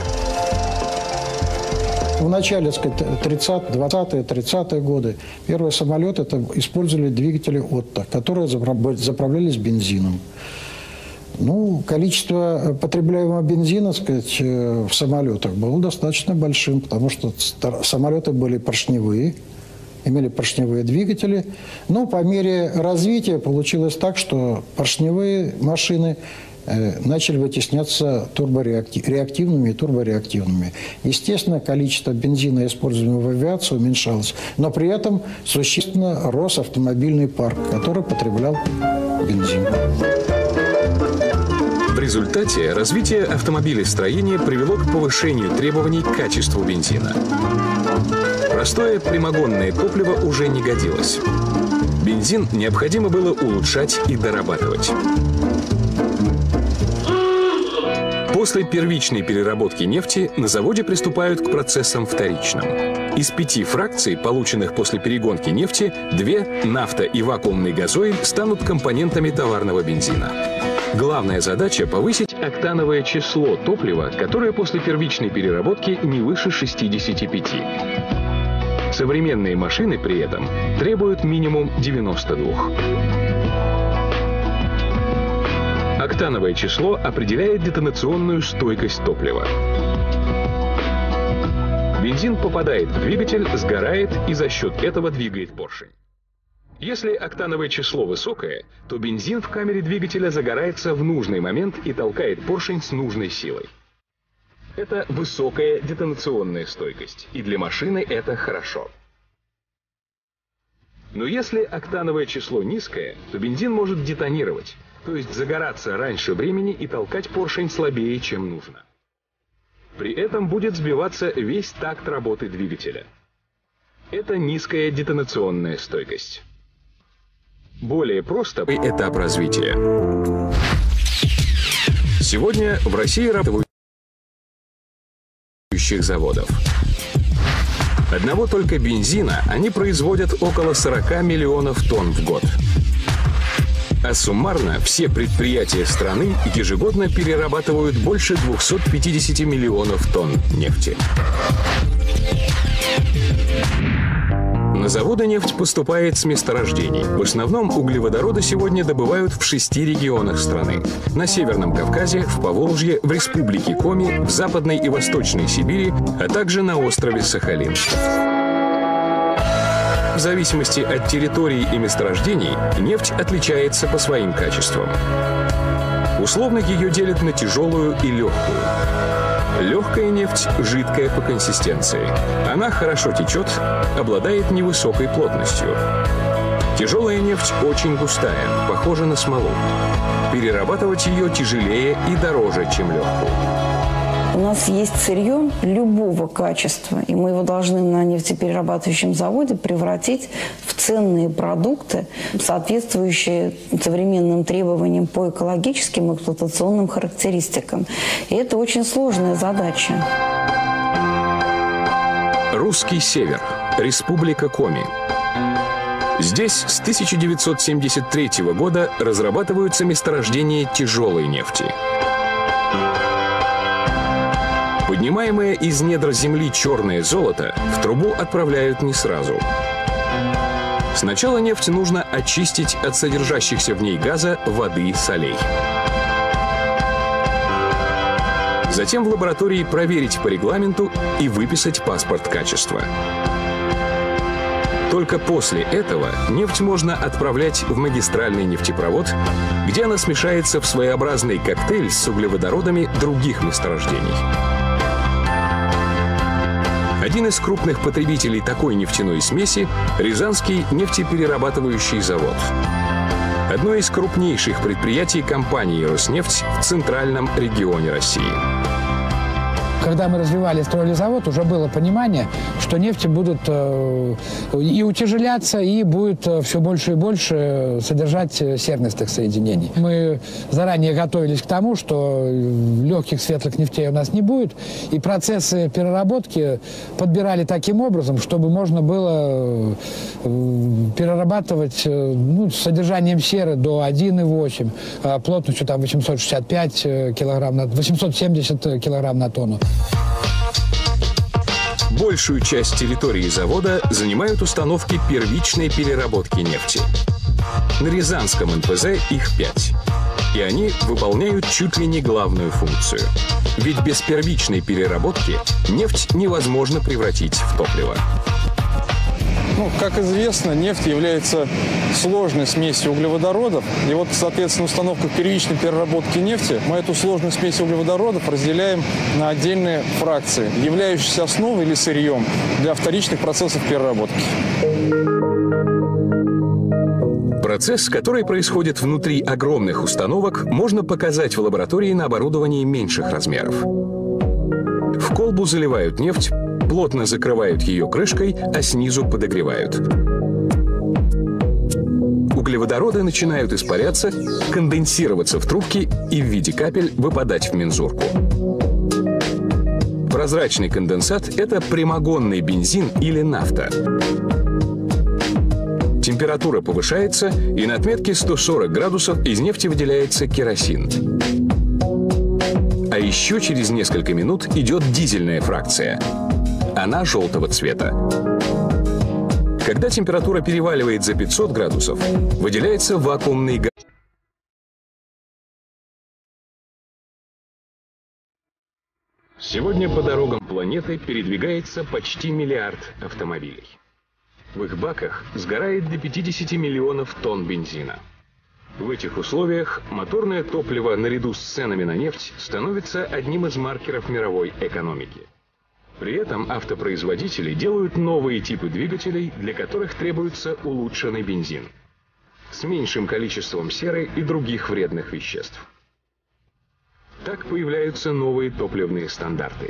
В начале, так сказать, тридцатых, двадцатые, тридцатые годы первые самолеты это использовали двигатели Отто, которые заправлялись бензином. Ну, количество потребляемого бензина, так сказать, в самолетах было достаточно большим, потому что самолеты были поршневые, имели поршневые двигатели. Но по мере развития получилось так, что поршневые машины э, начали вытесняться турбореактивными и турбореактивными. Естественно, количество бензина, используемого в авиации, уменьшалось. Но при этом существенно рос автомобильный парк, который потреблял бензин. В результате развитие автомобилестроения привело к повышению требований к качеству бензина. Простое прямогонное топливо уже не годилось. Бензин необходимо было улучшать и дорабатывать. После первичной переработки нефти на заводе приступают к процессам вторичным. Из пяти фракций, полученных после перегонки нефти, две, нафта и вакуумный газоиль, станут компонентами товарного бензина. Главная задача – повысить октановое число топлива, которое после первичной переработки не выше шестидесяти пяти. Современные машины при этом требуют минимум девяноста двух. Октановое число определяет детонационную стойкость топлива. Бензин попадает в двигатель, сгорает и за счет этого двигает поршень. Если октановое число высокое, то бензин в камере двигателя загорается в нужный момент и толкает поршень с нужной силой. Это высокая детонационная стойкость, и для машины это хорошо. Но если октановое число низкое, то бензин может детонировать, То есть загораться раньше времени и толкать поршень слабее, чем нужно. При этом будет сбиваться весь такт работы двигателя. Это низкая детонационная стойкость. Более просто этап развития. Сегодня в России работают заводов. Одного только бензина они производят около сорока миллионов тонн в год. А суммарно все предприятия страны ежегодно перерабатывают больше двухсот пятидесяти миллионов тонн нефти. На заводы нефть поступает с месторождений. В основном углеводороды сегодня добывают в шести регионах страны. На Северном Кавказе, в Поволжье, в Республике Коми, в Западной и Восточной Сибири, а также на острове Сахалин. В зависимости от территории и месторождений нефть отличается по своим качествам. Условно ее делят на тяжелую и легкую. Легкая нефть жидкая по консистенции. Она хорошо течет, обладает невысокой плотностью. Тяжелая нефть очень густая, похожа на смолу. Перерабатывать ее тяжелее и дороже, чем легкую. У нас есть сырье любого качества, и мы его должны на нефтеперерабатывающем заводе превратить в ценные продукты, соответствующие современным требованиям по экологическим и эксплуатационным характеристикам. И это очень сложная задача. Русский север. Республика Коми. Здесь с тысяча девятьсот семьдесят третьего года разрабатываются месторождения тяжелой нефти. Поднимаемое из недр земли черное золото в трубу отправляют не сразу. Сначала нефть нужно очистить от содержащихся в ней газа, воды, солей. Затем в лаборатории проверить по регламенту и выписать паспорт качества. Только после этого нефть можно отправлять в магистральный нефтепровод, где она смешается в своеобразный коктейль с углеводородами других месторождений. Один из крупных потребителей такой нефтяной смеси – Рязанский нефтеперерабатывающий завод. Одно из крупнейших предприятий компании «Роснефть» в центральном регионе России. Когда мы развивали, строили завод, уже было понимание, что нефти будут э, и утяжеляться, и будет э, все больше и больше содержать сернистых соединений. Мы заранее готовились к тому, что легких светлых нефтей у нас не будет, и процессы переработки подбирали таким образом, чтобы можно было э, перерабатывать э, ну, с содержанием серы до один и восемь, э, плотностью там восемьсот шестьдесят пять килограмм на, восемьсот семьдесят килограмм на тонну. Большую часть территории завода занимают установки первичной переработки нефти. На Рязанском эн пэ зэ их пять. И они выполняют чуть ли не главную функцию. Ведь без первичной переработки нефть невозможно превратить в топливо. Ну, как известно, нефть является сложной смесью углеводородов. И вот, соответственно, установка первичной переработки нефти, мы эту сложную смесь углеводородов разделяем на отдельные фракции, являющиеся основой или сырьем для вторичных процессов переработки. Процесс, который происходит внутри огромных установок, можно показать в лаборатории на оборудовании меньших размеров. В колбу заливают нефть, плотно закрывают ее крышкой, а снизу подогревают. Углеводороды начинают испаряться, конденсироваться в трубки и в виде капель выпадать в мензурку. Прозрачный конденсат – это прямогонный бензин или нафта. Температура повышается, и на отметке сто сорок градусов из нефти выделяется керосин. А еще через несколько минут идет дизельная фракция. Она желтого цвета. Когда температура переваливает за пятьсот градусов, выделяется вакуумный газ. Сегодня по дорогам планеты передвигается почти миллиард автомобилей. В их баках сгорает до пятидесяти миллионов тонн бензина. В этих условиях моторное топливо наряду с ценами на нефть становится одним из маркеров мировой экономики. При этом автопроизводители делают новые типы двигателей, для которых требуется улучшенный бензин. с меньшим количеством серы и других вредных веществ. Так появляются новые топливные стандарты.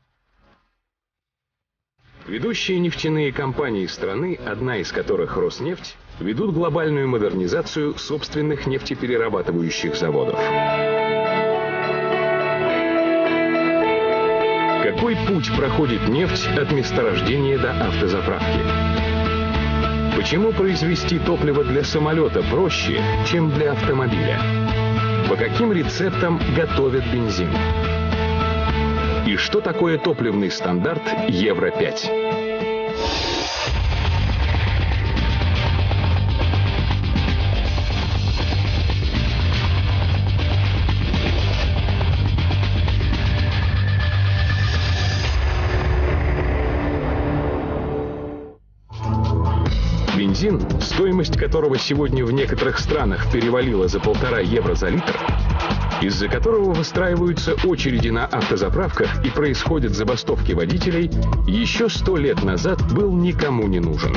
Ведущие нефтяные компании страны, одна из которых Роснефть, ведут глобальную модернизацию собственных нефтеперерабатывающих заводов. Какой путь проходит нефть от месторождения до автозаправки? Почему произвести топливо для самолета проще, чем для автомобиля? По каким рецептам готовят бензин? И что такое топливный стандарт Евро пять? Бензин, стоимость которого сегодня в некоторых странах перевалила за полтора евро за литр, из-за которого выстраиваются очереди на автозаправках и происходят забастовки водителей, еще сто лет назад был никому не нужен.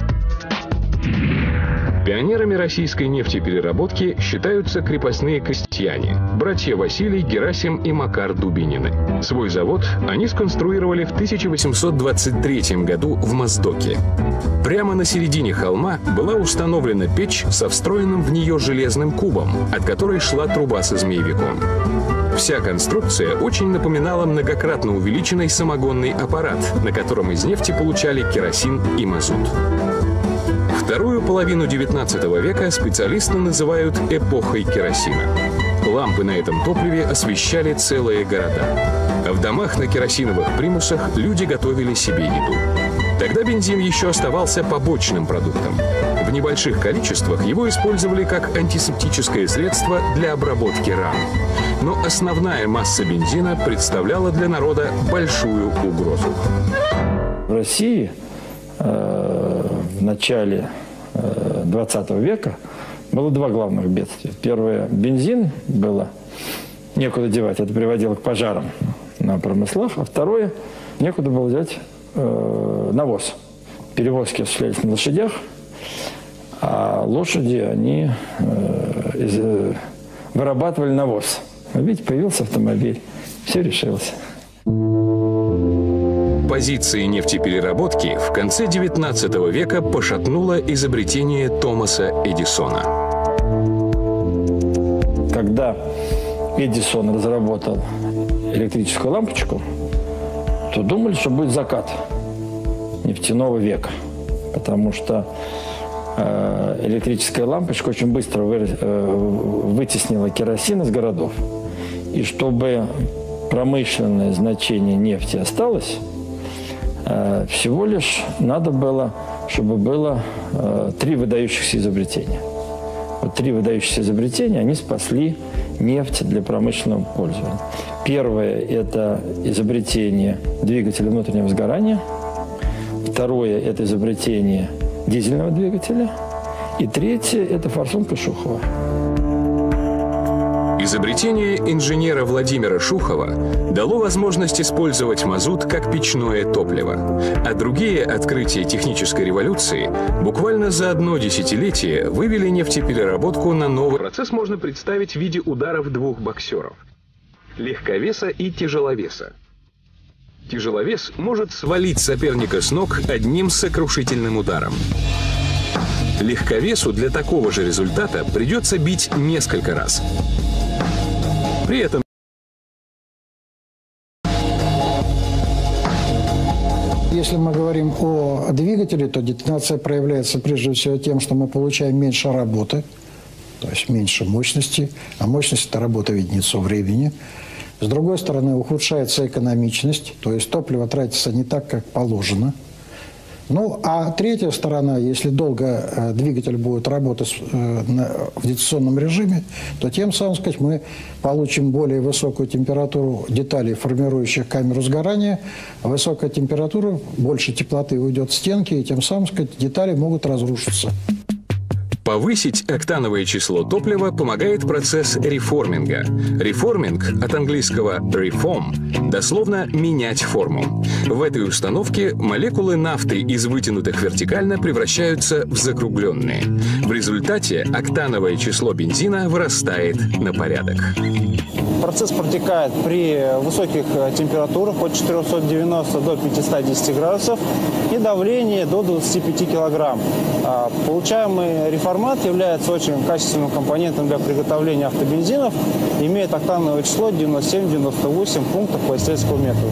Пионерами российской нефтепереработки считаются крепостные крестьяне, братья Василий, Герасим и Макар Дубинины. Свой завод они сконструировали в тысяча восемьсот двадцать третьем году в Моздоке. Прямо на середине холма была установлена печь со встроенным в нее железным кубом, от которой шла труба со змеевиком. Вся конструкция очень напоминала многократно увеличенный самогонный аппарат, на котором из нефти получали керосин и мазут. Вторую половину девятнадцатого века специалисты называют эпохой керосина. Лампы на этом топливе освещали целые города. А в домах на керосиновых примусах люди готовили себе еду. Тогда бензин еще оставался побочным продуктом. В небольших количествах его использовали как антисептическое средство для обработки ран. Но основная масса бензина представляла для народа большую угрозу. В России э, в начале двадцатого века было два главных бедствия. Первое – бензин было некуда девать, это приводило к пожарам на промыслах. А второе – некуда было взять э, навоз. Перевозки осуществлялись на лошадях, а лошади, они э, из, э, вырабатывали навоз. Видите, появился автомобиль, все решилось. Позиции нефтепереработки в конце девятнадцатого века пошатнуло изобретение Томаса Эдисона. Когда Эдисон разработал электрическую лампочку, то думали, что будет закат нефтяного века, потому что э, электрическая лампочка очень быстро вы, э, вытеснила керосин из городов. И чтобы промышленное значение нефти осталось, всего лишь надо было, чтобы было э, три выдающихся изобретения. Вот три выдающихся изобретения, они спасли нефть для промышленного пользования. Первое – это изобретение двигателя внутреннего сгорания. Второе – это изобретение дизельного двигателя. И третье – это форсунка Шухова. Изобретение инженера Владимира Шухова дало возможность использовать мазут как печное топливо, а другие открытия технической революции буквально за одно десятилетие вывели нефтепереработку на новый процесс. Можно представить в виде ударов двух боксеров – легковеса и тяжеловеса. Тяжеловес может свалить соперника с ног одним сокрушительным ударом. Легковесу для такого же результата придется бить несколько раз. При этом Если мы говорим о двигателе, то детонация проявляется прежде всего тем, что мы получаем меньше работы, то есть меньше мощности, а мощность – это работа в единицу времени. С другой стороны, ухудшается экономичность, то есть топливо тратится не так, как положено. Ну, а третья сторона, если долго э, двигатель будет работать э, на, в детонационном режиме, то тем самым, сказать, мы получим более высокую температуру деталей, формирующих камеру сгорания. Высокая температура, больше теплоты уйдет в стенки, и тем самым, сказать, детали могут разрушиться. Повысить октановое число топлива помогает процесс реформинга. Реформинг, от английского reform, Дословно менять форму. В этой установке молекулы нафты из вытянутых вертикально превращаются в закругленные. В результате октановое число бензина вырастает на порядок. Процесс протекает при высоких температурах от четырёхсот девяноста до пятисот десяти градусов и давление до двадцати пяти килограмм. Получаемый реформат является очень качественным компонентом для приготовления автобензинов, имеет октановое число девяносто семь — девяносто восемь пунктов по исследовательскому методу.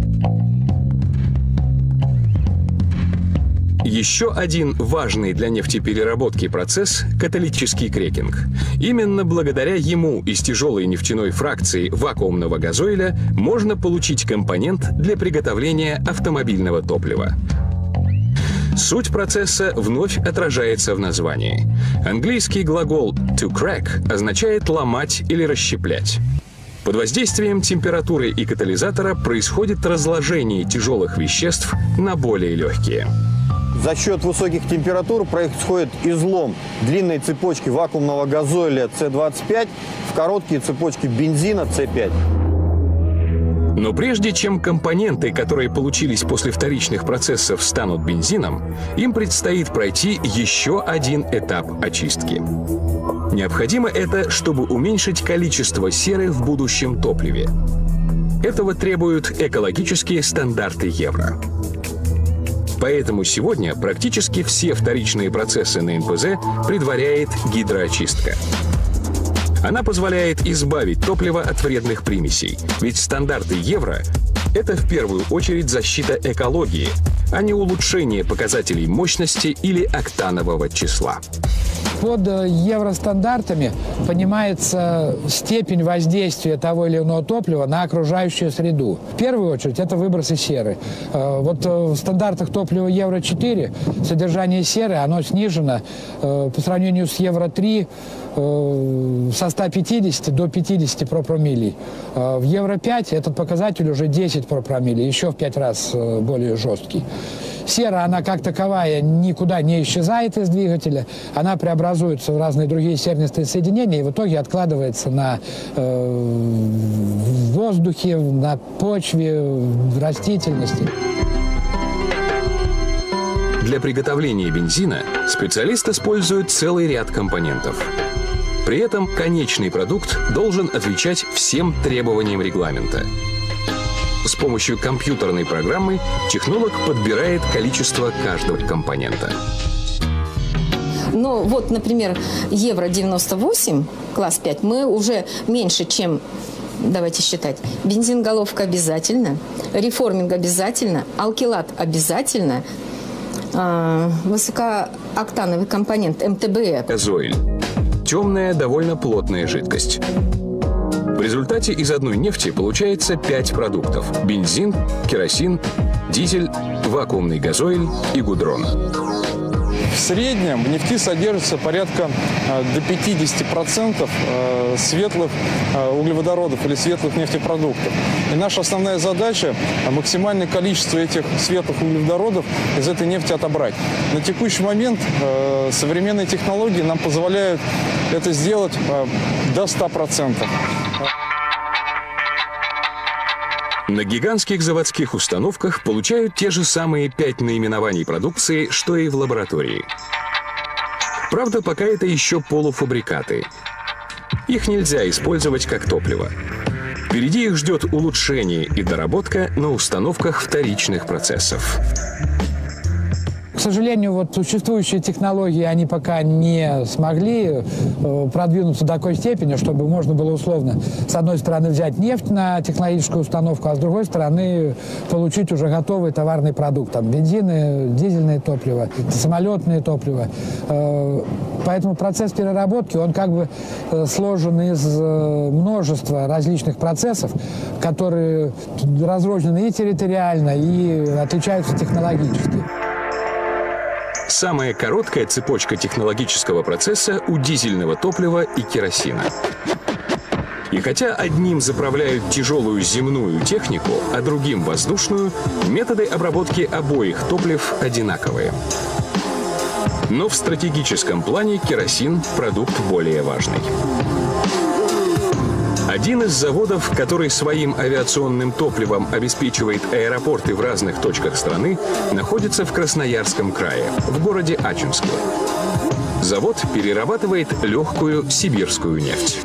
Еще один важный для нефтепереработки процесс – каталитический крекинг. Именно благодаря ему из тяжелой нефтяной фракции вакуумного газоиля можно получить компонент для приготовления автомобильного топлива. Суть процесса вновь отражается в названии. Английский глагол «to crack» означает «ломать» или «расщеплять». Под воздействием температуры и катализатора происходит разложение тяжелых веществ на более легкие. За счет высоких температур происходит излом длинной цепочки вакуумного газоиля С двадцать пять в короткие цепочки бензина С пять. Но прежде чем компоненты, которые получились после вторичных процессов, станут бензином, им предстоит пройти еще один этап очистки. Необходимо это, чтобы уменьшить количество серы в будущем топливе. Этого требуют экологические стандарты Евро. Поэтому сегодня практически все вторичные процессы на эн пэ зэ предваряет гидроочистка. Она позволяет избавить топливо от вредных примесей, ведь стандарты Евро – это в первую очередь защита экологии, а не улучшение показателей мощности или октанового числа. Под евростандартами понимается степень воздействия того или иного топлива на окружающую среду. В первую очередь это выбросы серы. Вот в стандартах топлива евро четыре содержание серы оно снижено по сравнению с евро три со ста пятидесяти до пятидесяти пропромиллей. В евро пять этот показатель уже десять пропромиллей, еще в пять раз более жесткий. Сера, она как таковая никуда не исчезает из двигателя, она преобразуется в разные другие сернистые соединения и в итоге откладывается на э, воздухе, на почве, в растительности. Для приготовления бензина специалист использует целый ряд компонентов. При этом конечный продукт должен отвечать всем требованиям регламента. С помощью компьютерной программы технолог подбирает количество каждого компонента. Ну вот, например, евро девяносто восемь, класс пять, мы уже меньше, чем, давайте считать, бензин головка обязательно, реформинг обязательно, алкилат обязательно, э, высокооктановый компонент эм тэ бэ э. Газоиль. Темная, довольно плотная жидкость. В результате из одной нефти получается пять продуктов – бензин, керосин, дизель, вакуумный газоиль и гудрон. В среднем в нефти содержится порядка до пятидесяти процентов светлых углеводородов или светлых нефтепродуктов. И наша основная задача – максимальное количество этих светлых углеводородов из этой нефти отобрать. На текущий момент современные технологии нам позволяют это сделать до ста процентов. На гигантских заводских установках получают те же самые пять наименований продукции, что и в лаборатории. Правда, пока это еще полуфабрикаты. Их нельзя использовать как топливо. Впереди их ждет улучшение и доработка на установках вторичных процессов. К сожалению, вот существующие технологии, они пока не смогли э, продвинуться до такой степени, чтобы можно было условно, с одной стороны, взять нефть на технологическую установку, а с другой стороны, получить уже готовый товарный продукт. Там бензины, дизельное топливо, самолетное топливо. Э, поэтому процесс переработки, он как бы э, сложен из э, множества различных процессов, которые разрознены и территориально, и отличаются технологически. Самая короткая цепочка технологического процесса у дизельного топлива и керосина. И хотя одним заправляют тяжелую земную технику, а другим воздушную, методы обработки обоих топлив одинаковые. Но в стратегическом плане керосин – продукт более важный. Один из заводов, который своим авиационным топливом обеспечивает аэропорты в разных точках страны, находится в Красноярском крае, в городе Ачинске. Завод перерабатывает легкую сибирскую нефть.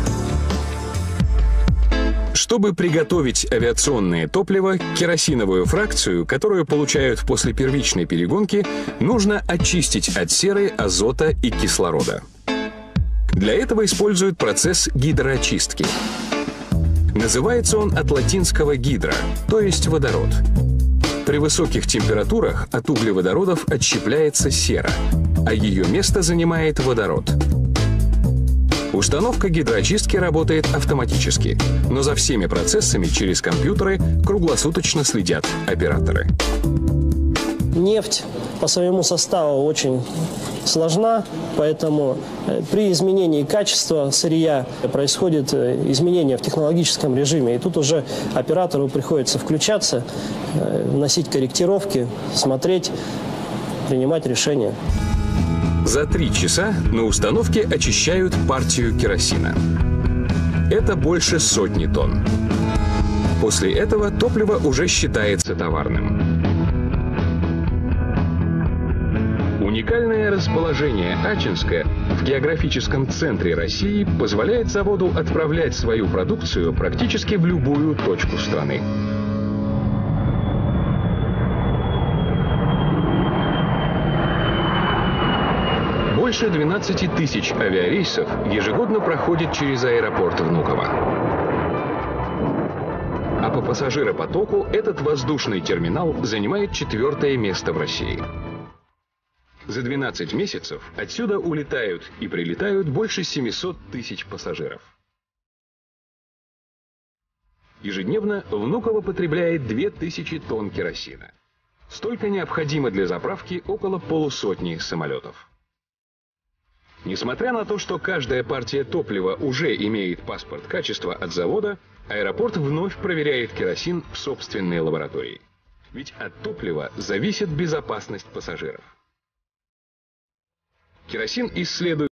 Чтобы приготовить авиационное топливо, керосиновую фракцию, которую получают после первичной перегонки, нужно очистить от серы, азота и кислорода. Для этого используют процесс гидроочистки. Называется он от латинского «гидро», то есть водород. При высоких температурах от углеводородов отщепляется сера, а ее место занимает водород. Установка гидроочистки работает автоматически, но за всеми процессами через компьютеры круглосуточно следят операторы. Нефть по своему составу очень сложна, поэтому при изменении качества сырья происходит изменение в технологическом режиме. И тут уже оператору приходится включаться, вносить корректировки, смотреть, принимать решения. За три часа на установке очищают партию керосина. Это больше сотни тонн. После этого топливо уже считается товарным. Уникальное расположение Ачинска в географическом центре России позволяет заводу отправлять свою продукцию практически в любую точку страны. Больше двенадцати тысяч авиарейсов ежегодно проходит через аэропорт Внуково. А по пассажиропотоку этот воздушный терминал занимает четвертое место в России. За двенадцать месяцев отсюда улетают и прилетают больше семисот тысяч пассажиров. Ежедневно Внуково потребляет две тысячи тонн керосина. Столько необходимо для заправки около полусотни самолетов. Несмотря на то, что каждая партия топлива уже имеет паспорт качества от завода, аэропорт вновь проверяет керосин в собственной лаборатории. Ведь от топлива зависит безопасность пассажиров. Керосин исследует